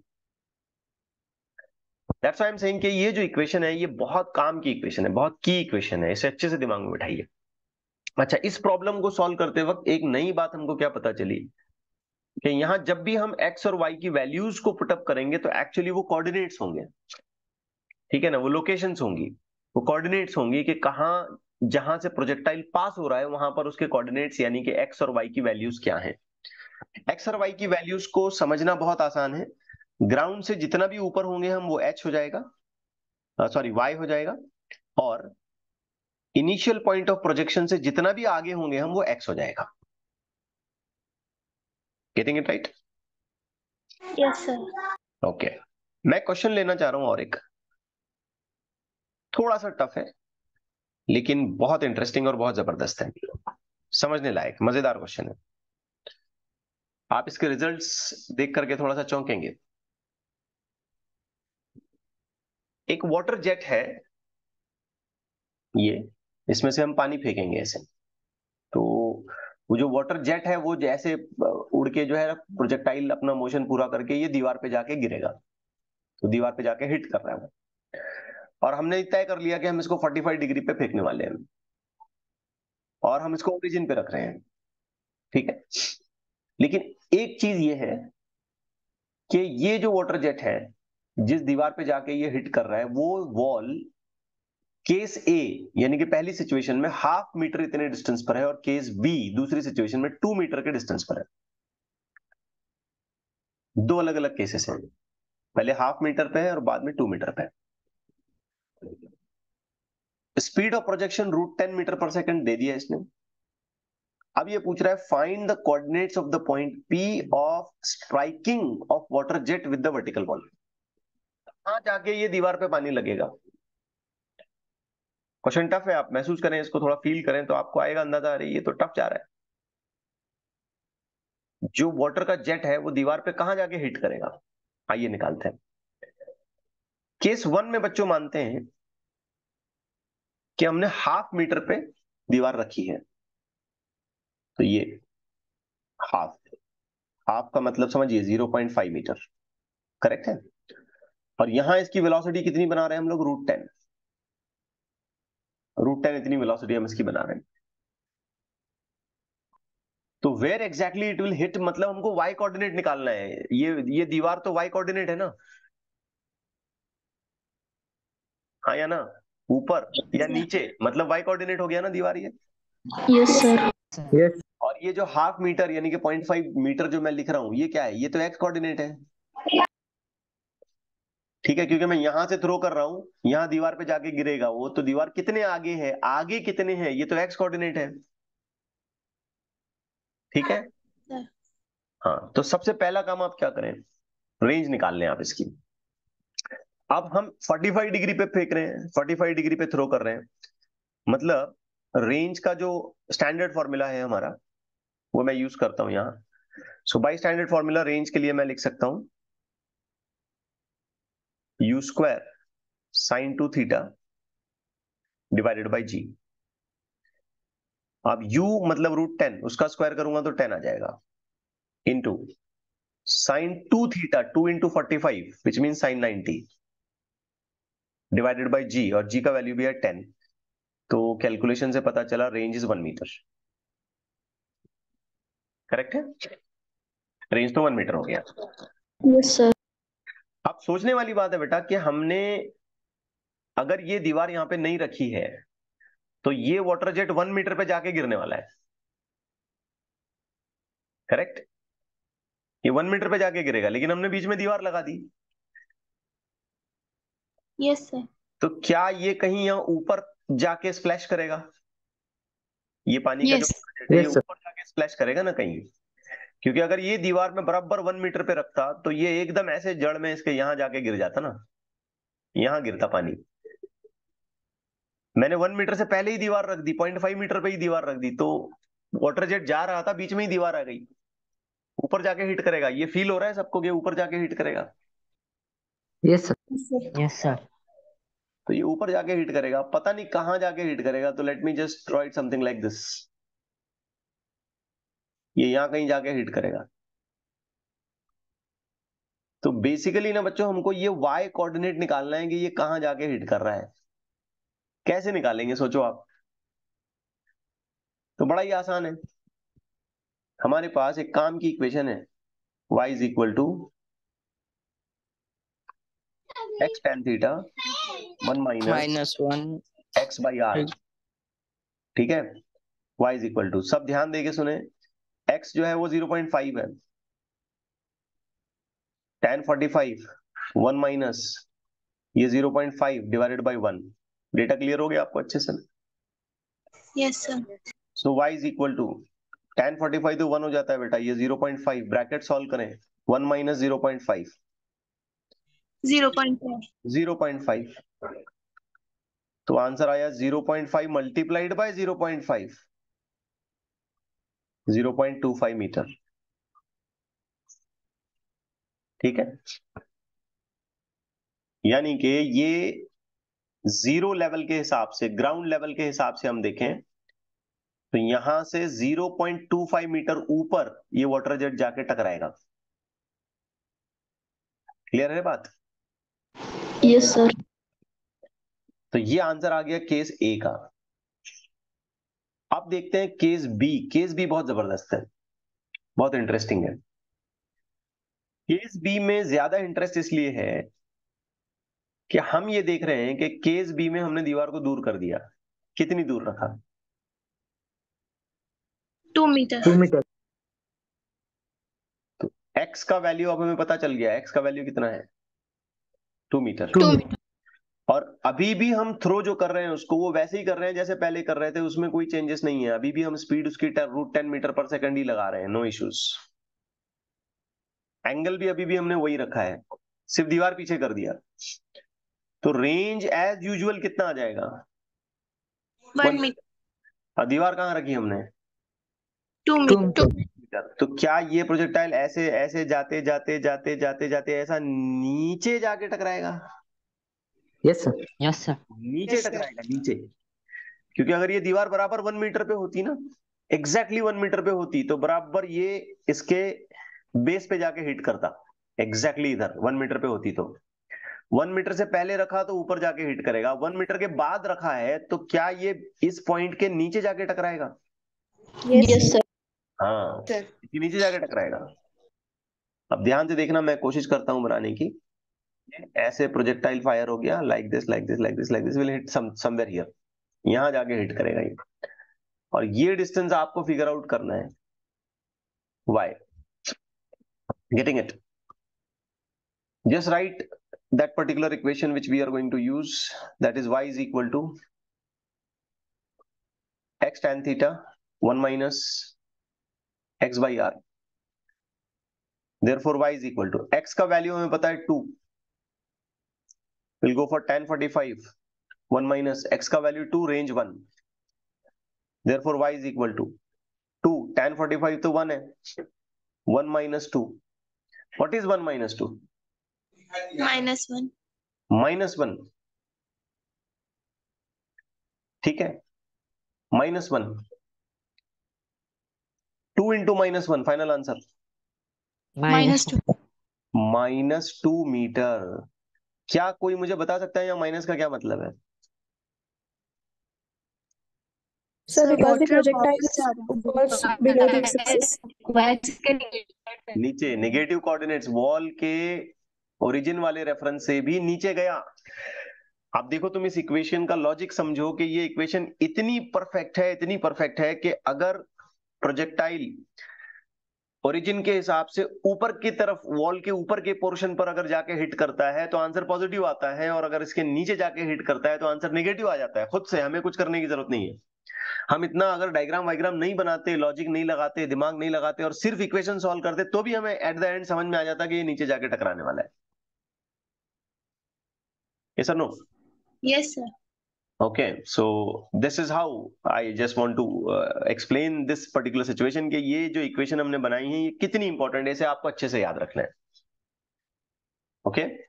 That's why I am saying कि ये जो इक्वेशन है ये बहुत काम की इक्वेशन है, बहुत की इक्वेशन है, इसे अच्छे से दिमाग में बिठाइए। अच्छा, इस प्रॉब्लम को सॉल्व करते वक्त एक नई बात हमको क्या पता चली कि यहां जब भी हम x और y की वैल्यूज को पुटअप करेंगे तो एक्चुअली वो कोऑर्डिनेट्स होंगे। ठीक है ना, वो लोकेशंस होंगी, वो कोऑर्डिनेट्स होंगी कि कहां, जहां से प्रोजेक्टाइल पास हो रहा है वहां पर उसके कोऑर्डिनेट्स यानी कि x और y की वैल्यूज क्या हैं। x और y की वैल्यूज को समझना बहुत आसान है। ग्राउंड से जितना भी ऊपर होंगे हम वो h हो जाएगा, सॉरी y हो जाएगा, और इनिशियल पॉइंट ऑफ प्रोजेक्शन से जितना भी आगे होंगे हम वो x हो जाएगा। Getting it right? Yes sir. Okay, मैं क्वेश्चन लेना चाह रहा हूं और एक, थोड़ा सा टफ है लेकिन बहुत इंटरेस्टिंग और बहुत जबरदस्त है, समझने लायक मजेदार क्वेश्चन है। आप इसके रिजल्ट्स देख करके थोड़ा सा चौंकेंगे। एक वाटर जेट है, ये इसमें से हम पानी फेंकेंगे ऐसे, तो वो जो वाटर जेट है वो जैसे उड़ के जो है प्रोजेक्टाइल अपना मोशन पूरा करके ये दीवार पे जाके गिरेगा, तो दीवार पे जाके हिट कर रहा है वो, और हमने तय कर लिया कि हम इसको पैंतालीस डिग्री पे फेंकने वाले हैं और हम इसको ओरिजिन पे रख रहे हैं। ठीक है, लेकिन एक चीज ये है कि ये जो वाटर जेट है जिस दीवार पे जाके ये हिट कर रहा है वो वॉल केस ए यानी कि पहली सिचुएशन में हाफ मीटर इतने डिस्टेंस पर है और केस बी दूसरी सिचुएशन में टू मीटर के डिस्टेंस पर है। दो अलग अलग केसेस हैं, पहले हाफ मीटर पे है और बाद में टू मीटर पे है। Speed of projection root ten meter पर सेकंड दे दिया इसने। अब ये पूछ रहा है find the coordinates of the point P of striking of water jet with the vertical wall. कहां जाके ये दीवार पे पानी लगेगा। क्वेश्चन टफ है, आप महसूस करें इसको, थोड़ा फील करें तो आपको आएगा अंदाजा, अरे ये तो टफ जा रहा है। जो वाटर का जेट है वो दीवार पे कहां जाके हिट करेगा, आइए निकालते हैं। केस वन में बच्चों मानते हैं कि हमने हाफ मीटर पे दीवार रखी है, तो ये हाफ, हाफ का मतलब समझिए zero point five meter, correct है। और यहां इसकी वेलोसिटी कितनी बना रहे हैं हम लोग, रूट टेन, रूट टेन इतनी वेलोसिटी हम इसकी बना रहे हैं। तो where exactly it will hit, मतलब हमको वाई कोऑर्डिनेट निकालना है। ये ये दीवार तो वाई कोऑर्डिनेट है ना, हाँ या ना, ऊपर या नीचे, मतलब वाई कोऑर्डिनेट हो गया ना दीवार ये। Yes sir. यस और ये जो हाफ मीटर यानी कि पॉइंट फाइव मीटर जो मैं लिख रहा हूं ये क्या है, ये तो एक्स कोऑर्डिनेट है। ठीक है, क्योंकि मैं यहां से थ्रो कर रहा हूं, यहां दीवार पे जाके गिरेगा वो, तो दीवार कितने आगे है, आगे कितने हैं, ये तो एक्स कोऑर्डिनेट है। ठीक है, हाँ, तो सबसे पहला काम आप क्या करें, रेंज निकाल लें आप इसकी। अब हम पैंतालीस डिग्री पे फेंक रहे हैं, पैंतालीस डिग्री पे थ्रो कर रहे हैं, मतलब रेंज का जो स्टैंडर्ड फॉर्मूला है हमारा वो मैं यूज करता हूं यहां। So by standard formula range के लिए मैं लिख सकता हूं U square sine two theta divided by G. अब u मतलब रूट टेन, उसका स्क्वायर करूंगा तो टेन आ जाएगा, into sine two theta, two into forty five which mean sine ninety divided by जी, और g का वैल्यू भी है टेन। तो कैलकुलेशन से पता चला range is one meter. Correct है, रेंज तो वन मीटर हो गया। Yes sir. अब सोचने वाली बात है बेटा कि हमने अगर ये दीवार यहां पे नहीं रखी है तो ये वाटर जेट वन मीटर पे जाके गिरने वाला है। करेक्ट, ये वन मीटर पे जाके गिरेगा, लेकिन हमने बीच में दीवार लगा दी। Yes sir. तो क्या ये कहीं यहां ऊपर जाके स्प्लैश करेगा? ये पानी का जो यस। water jet है, ये Yes, sir. ऊपर जाके स्प्लैश करेगा ना कहीं। क्योंकि अगर ये दीवार में बराबर वन मीटर पे रखता तो ये एकदम ऐसे जड़ में इसके यहां जाके गिर जाता ना, यहां गिरता पानी। मैंने वन मीटर से पहले ही दीवार रख दी, पॉइंट फाइव मीटर पे ही दीवार रख दी, तो वाटर जेट जा रहा था, बीच में ही दीवार आ गई, ऊपर जाके हिट करेगा। ये फील हो रहा है सबको कि ऊपर जाके हिट करेगा? Yes, sir. Sir. Yes, sir. तो ये ऊपर जाके हिट करेगा, पता नहीं कहां जाके हिट करेगा। तो let me just draw it something like this. ये यहां कहीं जाके हिट करेगा। तो बेसिकली ना बच्चों, हमको ये वाई कोऑर्डिनेट निकालना है कि ये कहां जाके हिट कर रहा है। कैसे निकालेंगे सोचो आप? तो बड़ा ही आसान है, हमारे पास एक काम की इक्वेशन है, y is equal to X tan theta one minus Minus one. X by R. ठीक है, y इज इक्वल टू, सब ध्यान देके सुने, x जो है वो ज़ीरो पॉइंट फाइव है, tan forty five one minus ये zero point five divided by one. Data clear हो गया आपको अच्छे से? Yes sir. So y is equal to tan forty five तो वन हो जाता है बेटा, ये zero point five, bracket solve करें, one minus zero point five, zero point five. Zero point five. तो आंसर आया zero point five multiplied by zero point five, zero point two five meter. ठीक है, यानी कि ये जीरो लेवल के हिसाब से, ग्राउंड लेवल के हिसाब से हम देखें तो यहां से zero point two five meter ऊपर ये वाटर जेट जाके टकराएगा। क्लियर है बात? Yes sir. तो ये आंसर आ गया केस ए का। अब देखते हैं केस बी। केस बी बहुत जबरदस्त है, बहुत इंटरेस्टिंग है। केस बी में ज्यादा इंटरेस्ट इसलिए है कि हम ये देख रहे हैं कि केस बी में हमने दीवार को दूर कर दिया। कितनी दूर रखा? Two meter. Two meter. तो एक्स का वैल्यू अब हमें पता चल गया, एक्स का वैल्यू कितना है? Two meter. Two two meter. Meter. और अभी भी हम थ्रो जो कर रहे हैं उसको वो वैसे ही कर रहे हैं जैसे पहले कर रहे थे, उसमें कोई चेंजेस नहीं है। अभी भी हम स्पीड उसकी रूट टेन मीटर पर सेकंड ही लगा रहे हैं, नो इश्यूज। एंगल भी अभी भी हमने वही रखा है, सिर्फ दीवार पीछे कर दिया। तो रेंज एज यूजुअल कितना आ जाएगा? One meter. और दीवार कहाँ रखी हमने? Two Two meter. meter. Meter. तो क्या ये प्रोजेक्टाइल ऐसे ऐसे जाते जाते जाते जाते जाते ऐसा नीचे जाके टकराएगा? Yes, sir. Yes, sir. नीचे टकराएगा, नीचे। क्योंकि अगर ये दीवार बराबर वन मीटर पे होती ना, एग्जैक्टली वन मीटर पे होती, तो बराबर ये इसके बेस पे जाके हिट करता, एग्जैक्टली इधर वन मीटर पे होती। तो वन मीटर से पहले रखा तो ऊपर जाके हिट करेगा, वन मीटर के बाद रखा है तो क्या ये इस पॉइंट के नीचे जाके टकराएगा? Yes sir. हाँ, इसके नीचे जाके टकराएगा। अब ध्यान से देखना, मैं कोशिश करता हूं बनाने की। ऐसे प्रोजेक्टाइल फायर हो गया, like this like this like this like this, will hit somewhere here, यहां जाके हिट करेगा ये। और ये डिस्टेंस आपको फिगर आउट करना है। Y? Getting it? Just right that particular equation which we are going to use, that is y is equal to x tan theta one minus x by r, therefore y is equal to, x का value हमें पता है two, we'll go for tan forty-five one minus x का value two, range one, therefore y is equal to two, tan forty five तो one है, one minus two, what is one minus two? Minus one. Minus one, ठीक है, minus one, two into minus one, final answer minus two. Minus two meter. क्या कोई मुझे बता सकता है यहाँ माइनस का क्या मतलब है? Sir because the water projectile was below the x-axis. नीचे नेगेटिव कोऑर्डिनेट्स, वॉल के ओरिजिन वाले रेफरेंस से भी नीचे गया। अब देखो तुम इस इक्वेशन का लॉजिक समझो कि ये इक्वेशन इतनी परफेक्ट है, इतनी परफेक्ट है कि अगर प्रोजेक्टाइल ओरिजिन के हिसाब से ऊपर की तरफ, वॉल के ऊपर के पोर्शन पर अगर जाके हिट करता है तो आंसर पॉजिटिव आता है, और अगर इसके नीचे जाके हिट करता है तो आंसर नेगेटिव आ जाता है। खुद से, हमें कुछ करने की जरूरत नहीं है। हम इतना अगर डायग्राम वाइग्राम नहीं बनाते, लॉजिक नहीं लगाते, दिमाग नहीं लगाते और सिर्फ इक्वेशन सॉल्व करते, तो भी हमें एट द एंड समझ में आ जाता कि ये नीचे जाके टकराने वाला है। यस और no? Yes sir. Okay, so this is how I just want to uh, explain this particular situation कि ये जो इक्वेशन हमने बनाई है ये कितनी इंपॉर्टेंट है, इसे आपको अच्छे से याद रखना है। Okay okay?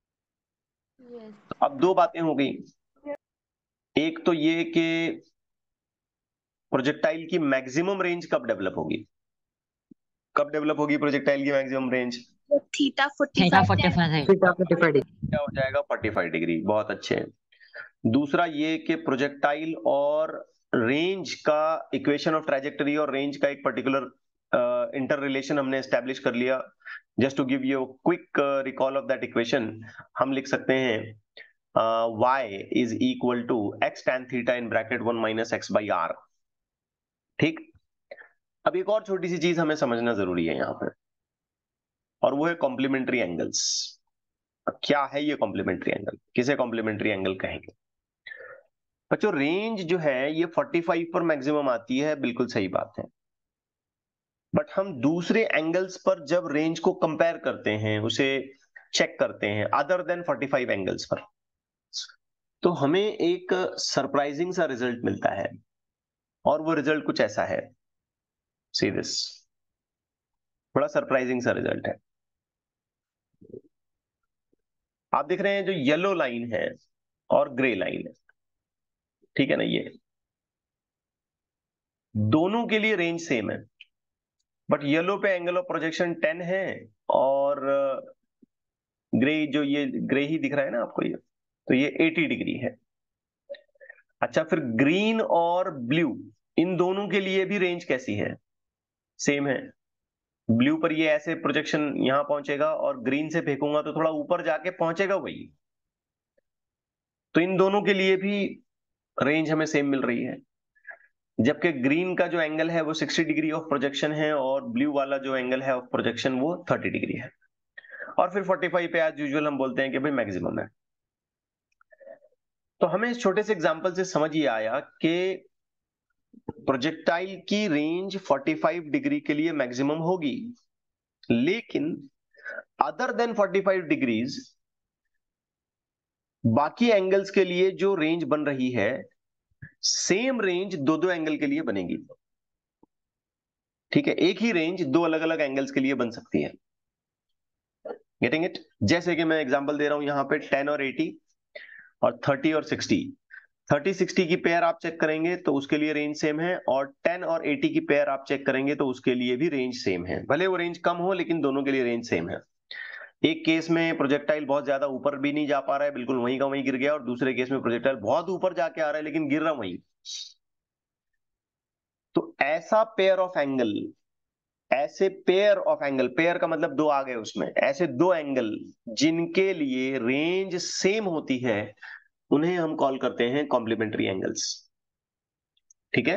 yes. अब दो बातें हो गई। एक तो ये कि प्रोजेक्टाइल की मैक्सिमम रेंज कब डेवलप होगी, कब डेवलप होगी प्रोजेक्टाइल की maximum range? Theta forty theta five. Forty five Theta forty-five degree. क्या हो जाएगा? Forty five degree. बहुत अच्छे। दूसरा ये कि प्रोजेक्टाइल और रेंज का इक्वेशन ऑफ ट्रैजेक्टरी और रेंज का एक पर्टिकुलर इंटर रिलेशन हमने एस्टेब्लिश कर लिया। Just to give you quick recall of that equation, हम लिख सकते हैं y is equal to x tan theta in bracket one minus x by R. ठीक। अब एक और छोटी सी चीज हमें समझना जरूरी है यहाँ पर, और वो है कॉम्प्लीमेंट्री एंगल्स। क्या है ये कॉम्प्लीमेंट्री एंगल? किसे कॉम्प्लीमेंट्री एंगल कहेंगे? बच्चों रेंज जो है ये फोर्टी फाइव पर मैक्सिमम आती है, बिल्कुल सही बात है। बट हम दूसरे एंगल्स पर जब रेंज को कंपेयर करते हैं, उसे चेक करते हैं other than forty five angles पर, तो हमें एक सरप्राइजिंग सा रिजल्ट मिलता है, और वो रिजल्ट कुछ ऐसा है। सी दिस, बड़ा सरप्राइजिंग सा रिजल्ट है। आप देख रहे हैं जो येलो लाइन है और ग्रे लाइन है, ठीक है ना, ये दोनों के लिए रेंज सेम है, बट येलो पे एंगल ऑफ प्रोजेक्शन टेन है और ग्रे जो ये ग्रे ही दिख रहा है ना आपको, ये तो ये एटी डिग्री है। अच्छा, फिर ग्रीन और ब्लू, इन दोनों के लिए भी रेंज कैसी है? सेम है। ब्लू पर ये ऐसे प्रोजेक्शन यहां पहुंचेगा और ग्रीन से फेंकूंगा तो थोड़ा ऊपर जाके पहुंचेगा वही। तो इन दोनों के लिए भी रेंज हमें सेम मिल रही है, जबकि ग्रीन का जो एंगल है वो सिक्सटी डिग्री ऑफ प्रोजेक्शन है और ब्लू वाला जो एंगल है ऑफ प्रोजेक्शन वो थर्टी डिग्री है। और फिर फोर्टी फाइव पे एज यूजुअल हम बोलते हैं कि भाई मैक्सिमम है। तो हमें इस छोटे से एग्जांपल से समझ ही आया कि प्रोजेक्टाइल की रेंज फोर्टी फाइव डिग्री के लिए मैक्सिमम होगी, लेकिन other than forty five degrees बाकी एंगल्स के लिए जो रेंज बन रही है, सेम रेंज दो दो एंगल के लिए बनेगी। ठीक है, एक ही रेंज दो अलग अलग एंगल्स के लिए बन सकती है। Getting it? जैसे कि मैं एग्जांपल दे रहा हूं यहां पे टेन और एटी और थर्टी और सिक्सटी। थर्टी सिक्सटी की पेयर आप चेक करेंगे तो उसके लिए रेंज सेम है, और टेन और एटी की पेयर आप चेक करेंगे तो उसके लिए भी रेंज सेम है। भले वो रेंज कम हो, लेकिन दोनों के लिए रेंज सेम है। एक केस में प्रोजेक्टाइल बहुत ज्यादा ऊपर भी नहीं जा पा रहा है, बिल्कुल वहीं का वहीं गिर गया, और दूसरे केस में प्रोजेक्टाइल बहुत ऊपर जाके आ रहा है लेकिन गिर रहा वहीं। तो ऐसा पेयर ऑफ एंगल, ऐसे पेयर ऑफ एंगल, पेयर का मतलब दो आ गए उसमें, ऐसे दो एंगल जिनके लिए रेंज सेम होती है, उन्हें हम कॉल करते हैं कॉम्प्लीमेंट्री एंगल्स। ठीक है?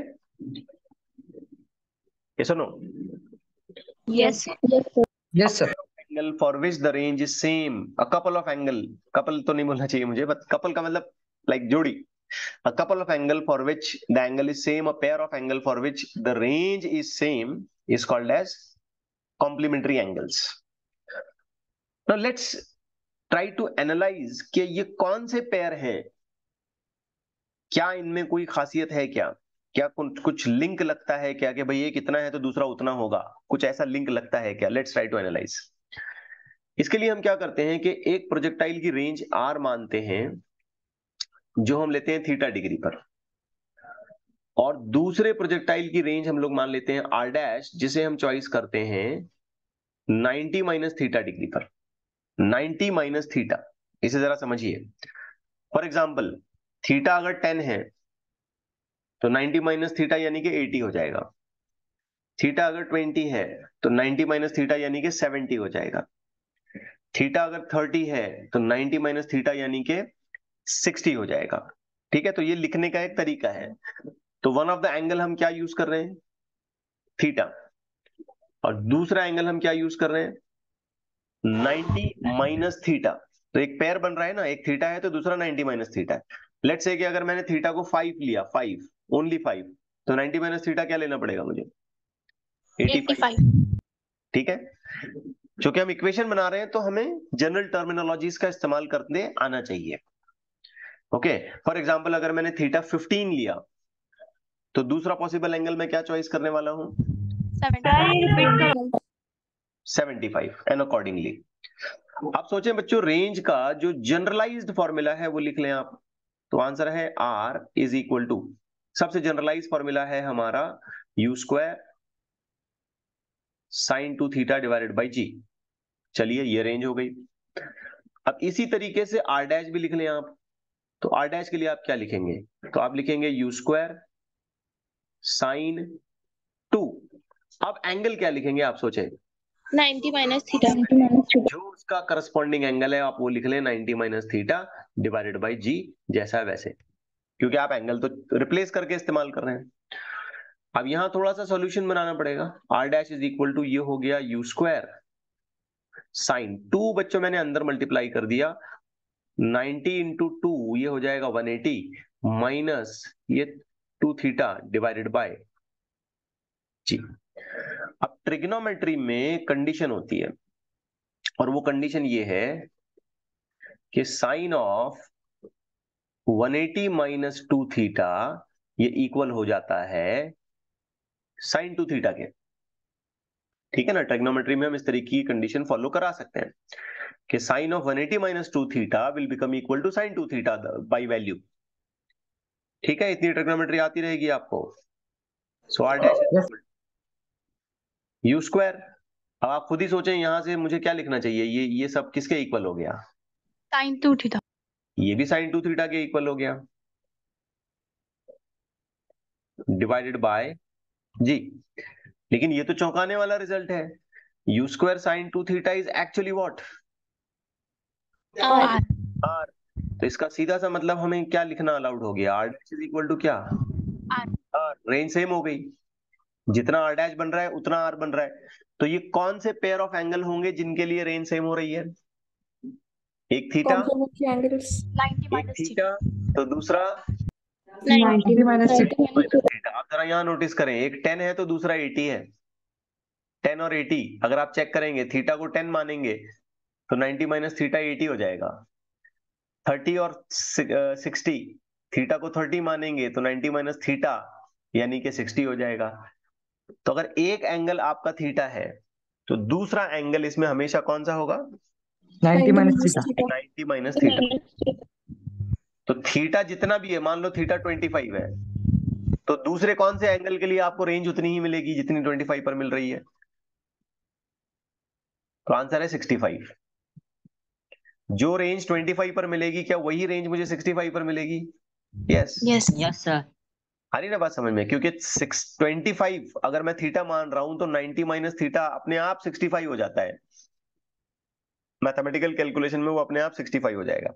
यस और no? Yes. Yes, sir. Angle for which the range is same, a couple of angle, couple तो नहीं बोलना चाहिए मुझे, बट कपल का मतलब लाइक जोड़ी, a couple of angle for which the angle is same, a pair of angle for which the range is same is called as complementary angles. Now let's try to analyze कि ये कौन से pair हैं, क्या इनमें कोई खासियत है क्या? क्या कुछ लिंक लगता है क्या कि भाई एक इतना है तो दूसरा उतना होगा, कुछ ऐसा लिंक लगता है क्या? Let's try to analyze. इसके लिए हम क्या करते हैं कि एक प्रोजेक्टाइल की रेंज आर मानते हैं जो हम लेते हैं थीटा डिग्री पर, और दूसरे प्रोजेक्टाइल की रेंज हम लोग मान लेते हैं आर डैश, जिसे हम चॉइस करते हैं नाइंटी माइनस थीटा डिग्री पर। नाइंटी माइनस थीटा, इसे जरा समझिए। फॉर एग्जाम्पल थीटा अगर टेन है तो नाइंटी माइनस थीटा यानी कि एटी हो जाएगा। थीटा अगर ट्वेंटी है तो नाइंटी माइनस थीटा यानी कि सेवेंटी हो जाएगा। थीटा अगर थर्टी है तो नाइंटी माइनस थीटा यानी कि सिक्सटी हो जाएगा। ठीक है, तो ये लिखने का एक तरीका है। तो वन ऑफ द एंगल हम क्या यूज कर रहे हैं? थीटा। और दूसरा एंगल हम क्या यूज कर रहे हैं? Ninety minus theta. तो एक पेयर बन रहा है ना, एक थीटा है तो दूसरा नाइंटी माइनस थीटा है। लेट्स से कि अगर मैंने थीटा को फाइव लिया, फाइव, ओनली फाइव, तो नाइंटी माइनस थीटा क्या लेना पड़ेगा मुझे? Eighty five. ठीक है, क्योंकि हम इक्वेशन बना रहे हैं तो हमें जनरल टर्मिनोलॉजीज का इस्तेमाल करते आना चाहिए। ओके, फॉर एग्जांपल अगर मैंने थीटा फिफ्टीन लिया तो दूसरा पॉसिबल एंगल मैं क्या चॉइस करने वाला हूं? Seventy five, and accordingly. आप सोचें बच्चों, रेंज का जो जनरलाइज्ड फॉर्मूला है वो लिख लें आप। तो आंसर है R इज इक्वल टू, सबसे जनरलाइज फॉर्मूला है हमारा u square sine two theta divided by g. चलिए ये रेंज हो गई। अब इसी तरीके से आर डैश भी लिख लें आप। तो आर डैश के लिए आप क्या लिखेंगे? तो आप लिखेंगे यू स्क्वायर साइन टू। अब एंगल क्या लिखेंगे आप सोचें? Ninety minus theta. जो उसका करस्पॉन्डिंग एंगल है आप वो लिख लें ninety minus theta divided by g, जैसा है वैसे, क्योंकि आप एंगल तो रिप्लेस करके इस्तेमाल कर रहे हैं। अब यहां थोड़ा सा सॉल्यूशन बनाना पड़ेगा। R dash is equal to, ये हो गया यू स्क्वायर साइन टू, बच्चों मैंने अंदर मल्टीप्लाई कर दिया, नाइंटी इंटू टू ये हो जाएगा वन एटी, माइनस ये two theta divided by g. अब ट्रिग्नोमेट्री में कंडीशन होती है, और वो कंडीशन ये है कि sine of one eighty minus two theta ये इक्वल हो जाता है साइन टू थीटा के। ठीक है ना, ट्रिग्नोमेट्री में हम इस तरीके की कंडीशन फॉलो करा सकते हैं कि sine of one eighty minus two theta will become equal to sine two theta by value. ठीक है, इतनी ट्रिग्नोमेट्री आती रहेगी आपको। So R dash u square. अब आप खुद ही सोचें यहां से मुझे क्या लिखना चाहिए? ये ये सब किसके इक्वल हो गया? Sine two theta. ये भी साइन टू थीटा के इक्वल हो गया, डिवाइडेड बाय जी। लेकिन ये तो चौंकाने वाला रिजल्ट है। U square sine two theta is actually what? R. R. तो इसका सीधा सा मतलब हमें क्या लिखना अलाउड हो गया? R dash is equal to क्या? आर। आर। रेंज सेम हो गई, जितना आर डैश बन रहा है उतना आर बन रहा है। तो ये कौन से पेयर ऑफ एंगल होंगे जिनके लिए रेंज सेम हो रही है? एक थीटा, एक थीटा, तो दूसरा नाइंटी माइनस थीटा। आप जरा यहां नोटिस करें, एक टेन है तो दूसरा एटी है। टेन और एटी अगर आप चेक करेंगे, थीटा को टेन मानेंगे तो नाइंटी माइनस थीटा एटी हो जाएगा। थर्टी और सिक्सटी, थीटा को थर्टी मानेंगे तो नाइंटी माइनस थीटा यानी कि सिक्सटी हो जाएगा। तो अगर एक एंगल आपका थीटा है तो दूसरा एंगल इसमें हमेशा कौन सा होगा? Ninety minus theta. Ninety minus theta. तो थीटा जितना भी है, मान लो थीटा ट्वेंटी फाइव है, तो दूसरे कौन से एंगल के लिए आपको रेंज उतनी ही मिलेगी जितनी ट्वेंटी फाइव पर मिल रही है? तो आंसर है सिक्सटी फाइव। जो रेंज ट्वेंटी फाइव पर मिलेगी क्या वही रेंज मुझे सिक्सटी फाइव पर मिलेगी? Yes yes yes sir. आ रही ना बात समझ में? क्योंकि सिक्स ट्वेंटी फाइव अगर मैं थीटा मान रहा हूं तो नाइंटी माइनस थीटा अपने आप सिक्सटी फाइव हो जाता है। मैथमेटिकल कैलकुलेशन में वो अपने आप सिक्सटी फाइव हो जाएगा।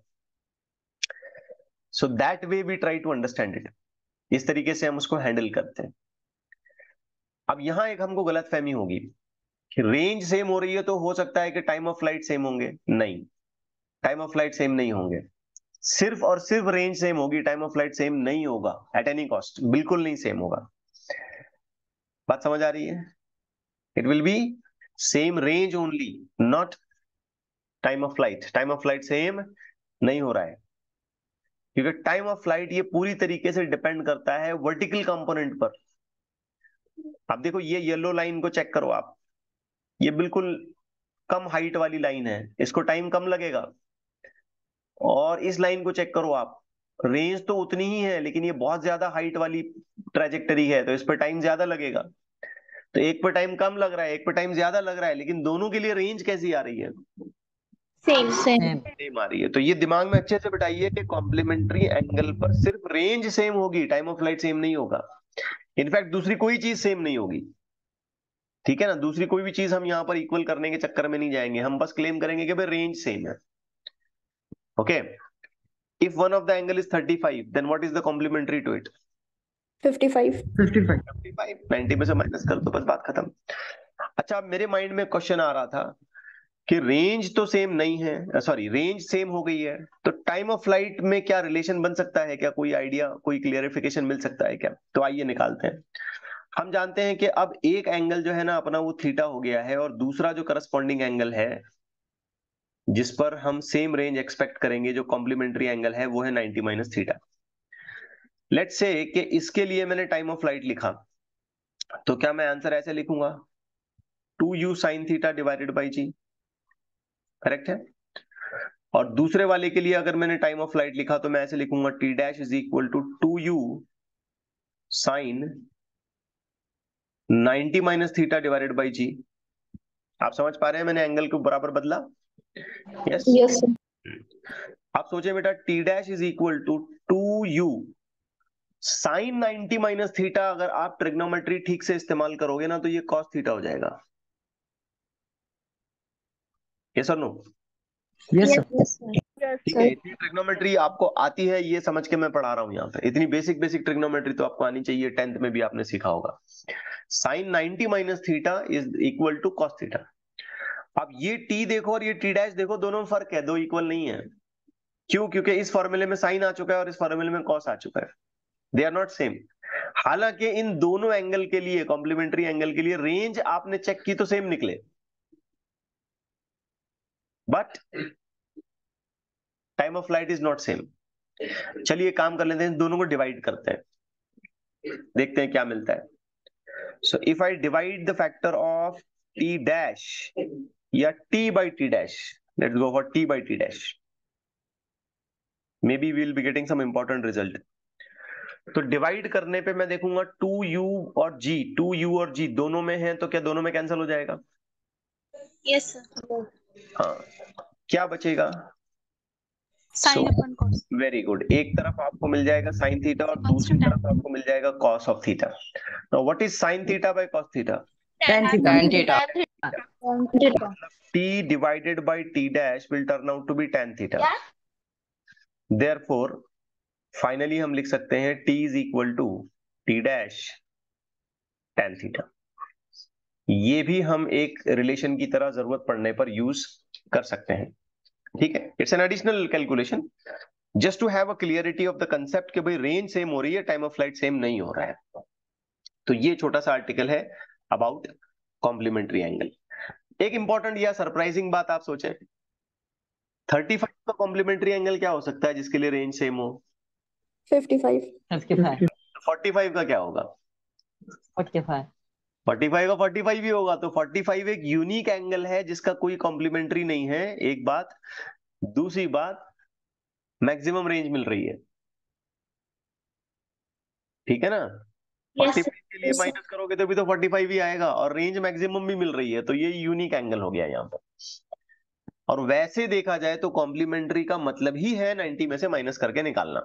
So that way we try to understand it. इस तरीके से हम उसको हैंडल करते हैं। अब यहां एक हमको गलत फहमी होगी कि रेंज सेम हो रही है तो हो सकता है कि टाइम ऑफ फ्लाइट सेम होंगे। नहीं, टाइम ऑफ फ्लाइट सेम नहीं होंगे। सिर्फ और सिर्फ रेंज सेम होगी, टाइम ऑफ फ्लाइट सेम नहीं होगा एट एनी कॉस्ट, बिल्कुल नहीं सेम होगा। बात समझ आ रही है? It will be same range only, not time of flight. Time of flight same नहीं हो रहा है। क्योंकि टाइम ऑफ फ्लाइट ये पूरी तरीके से डिपेंड करता है वर्टिकल कंपोनेंट पर। अब देखो ये येलो लाइन को चेक करो आप, ये बिल्कुल कम हाइट वाली लाइन है, इसको टाइम कम लगेगा। और इस लाइन को चेक करो आप, रेंज तो उतनी ही है लेकिन ये बहुत ज्यादा हाइट वाली ट्रेजेक्टरी है, तो इस पर टाइम ज्यादा लगेगा। तो एक पर टाइम कम लग रहा है, एक पर टाइम ज्यादा लग रहा है, लेकिन दोनों के लिए रेंज कैसी आ रही है? सेम सेम सेम आ रही है। तो ये दिमाग में अच्छे से बिठाइए कि कॉम्प्लीमेंट्री एंगल पर सिर्फ रेंज सेम होगी, टाइम ऑफ फ्लाइट सेम नहीं होगा। इनफैक्ट दूसरी कोई चीज सेम नहीं होगी, ठीक है ना। दूसरी कोई भी चीज हम यहाँ पर इक्वल करने के चक्कर में नहीं जाएंगे, हम बस क्लेम करेंगे कि भाई रेंज सेम है। Okay, if one of the angle is thirty five, then what is the complementary to it? Fifty five fifty five fifty five, ninety में से माइनस कर दो, बस बात खत्म। अच्छा, अब मेरे माइंड में क्वेश्चन आ रहा था कि रेंज तो सेम नहीं है, सॉरी रेंज सेम हो गई है, तो टाइम ऑफ फ्लाइट में क्या रिलेशन बन सकता है क्या? कोई आइडिया, कोई क्लियरिफिकेशन मिल सकता है क्या? तो आइए निकालते हैं। हम जानते हैं कि अब एक एंगल जो है ना अपना वो थीटा हो गया है, और दूसरा जो करस्पॉन्डिंग एंगल है जिस पर हम सेम रेंज एक्सपेक्ट करेंगे, जो कॉम्प्लीमेंट्री एंगल है, वो है ninety minus theta. Let's say कि इसके लिए मैंने टाइम ऑफ फ्लाइट लिखा, तो क्या मैं आंसर ऐसे लिखूंगा, two u sine theta divided by g, correct है। और दूसरे वाले के लिए अगर मैंने टाइम ऑफ फ्लाइट लिखा तो मैं ऐसे लिखूंगा, T dash is equal to two u sine ninety minus theta divided by g. आप समझ पा रहे हैं मैंने एंगल को बराबर बदला? Yes yes sir. आप सोचे बेटा, T dash is equal to two u sine ninety minus theta, अगर आप ट्रिग्नोमेट्री ठीक से इस्तेमाल करोगे ना तो ये कॉस थीटा हो जाएगा। यस और नो? यस सर ठीक है, इतनी ट्रिग्नोमेट्री आपको आती है, ये समझ के मैं पढ़ा रहा हूं यहाँ पे। इतनी बेसिक बेसिक ट्रिग्नोमेट्री तो आपको आनी चाहिए, टेंथ में भी आपने सीखा होगा। Sine ninety minus theta is equal to cos theta. अब ये टी देखो और ये टी डैश देखो, दोनों में फर्क है, दो इक्वल नहीं है। क्यों? क्योंकि इस फॉर्मूले में साइन आ चुका है और इस फॉर्मूले में कॉस आ चुका है, दे आर नॉट सेम। हालांकि इन दोनों एंगल के लिए, कॉम्प्लीमेंट्री एंगल के लिए रेंज आपने चेक की तो सेम निकले, but time of flight is not same. चलिए काम कर लेते हैं, दोनों को डिवाइड करते हैं, देखते हैं क्या मिलता है। So if I divide the factor of T dash या T by T dash, let's go for T by T dash, maybe we will be getting some important result. तो डिवाइड करने पे मैं देखूंगा टू यू और जी, to you और जी दोनों में है, तो क्या दोनों में कैंसिल हो जाएगा? यस सर हाँ, क्या बचेगा? Sine upon cos very good, एक तरफ आपको मिल जाएगा साइन थीटा और दूसरी तरफ आपको मिल जाएगा cos of theta. Now what is sine theta by cos theta? Tan theta t divided by t dash will turn out to be tan theta. Therefore, finally हम लिख सकते हैं t is equal to t dash tan theta. ये भी हम एक relation की तरह जरूरत पड़ने पर यूज कर सकते हैं, ठीक है। It's an additional calculation just to have a clarity of the concept कि भाई रेंज सेम हो रही है, टाइम ऑफ फ्लाइट सेम नहीं हो रहा है। तो ये छोटा सा आर्टिकल है अबाउट कॉम्प्लीमेंट्री एंगल। एक इंपॉर्टेंट या सरप्राइजिंग बात आप सोचें, थर्टी फाइव का कॉम्प्लीमेंट्री एंगल क्या हो सकता है जिसके लिए रेंज सेम हो? Fifty five fifty five forty five का क्या होगा? फोर्टी फाइव फोर्टी फाइव का फोर्टी फाइव ही होगा। तो फोर्टी फाइव एक यूनिक एंगल है जिसका कोई कॉम्प्लीमेंट्री नहीं है, एक बात। दूसरी बात, मैक्सिमम रेंज मिल रही है, ठीक है ना। फोर्टी फाइव के लिए माइनस करोगे तो भी तो फोर्टी फाइव ही आएगा, और रेंज मैक्सिमम भी मिल रही है, तो ये यूनिक एंगल हो गया यहाँ पर। और वैसे देखा जाए तो कॉम्प्लीमेंट्री का मतलब ही है नाइंटी में से माइनस करके निकालना।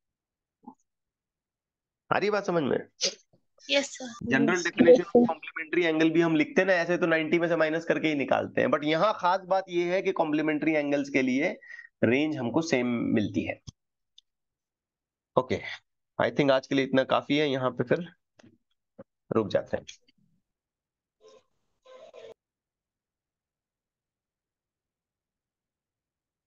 आ रही बात समझ में? Yes sir general definition of complementary angle भी हम लिखते हैं ना ऐसे, तो नाइंटी में से माइनस करके ही निकालते हैं, बट यहाँ खास बात ये है कि कॉम्प्लीमेंट्री एंगल्स के लिए रेंज हमको सेम मिलती है। ओके, आई थिंक आज के लिए इतना काफी है, यहाँ पे फिर रुक जाते हैं।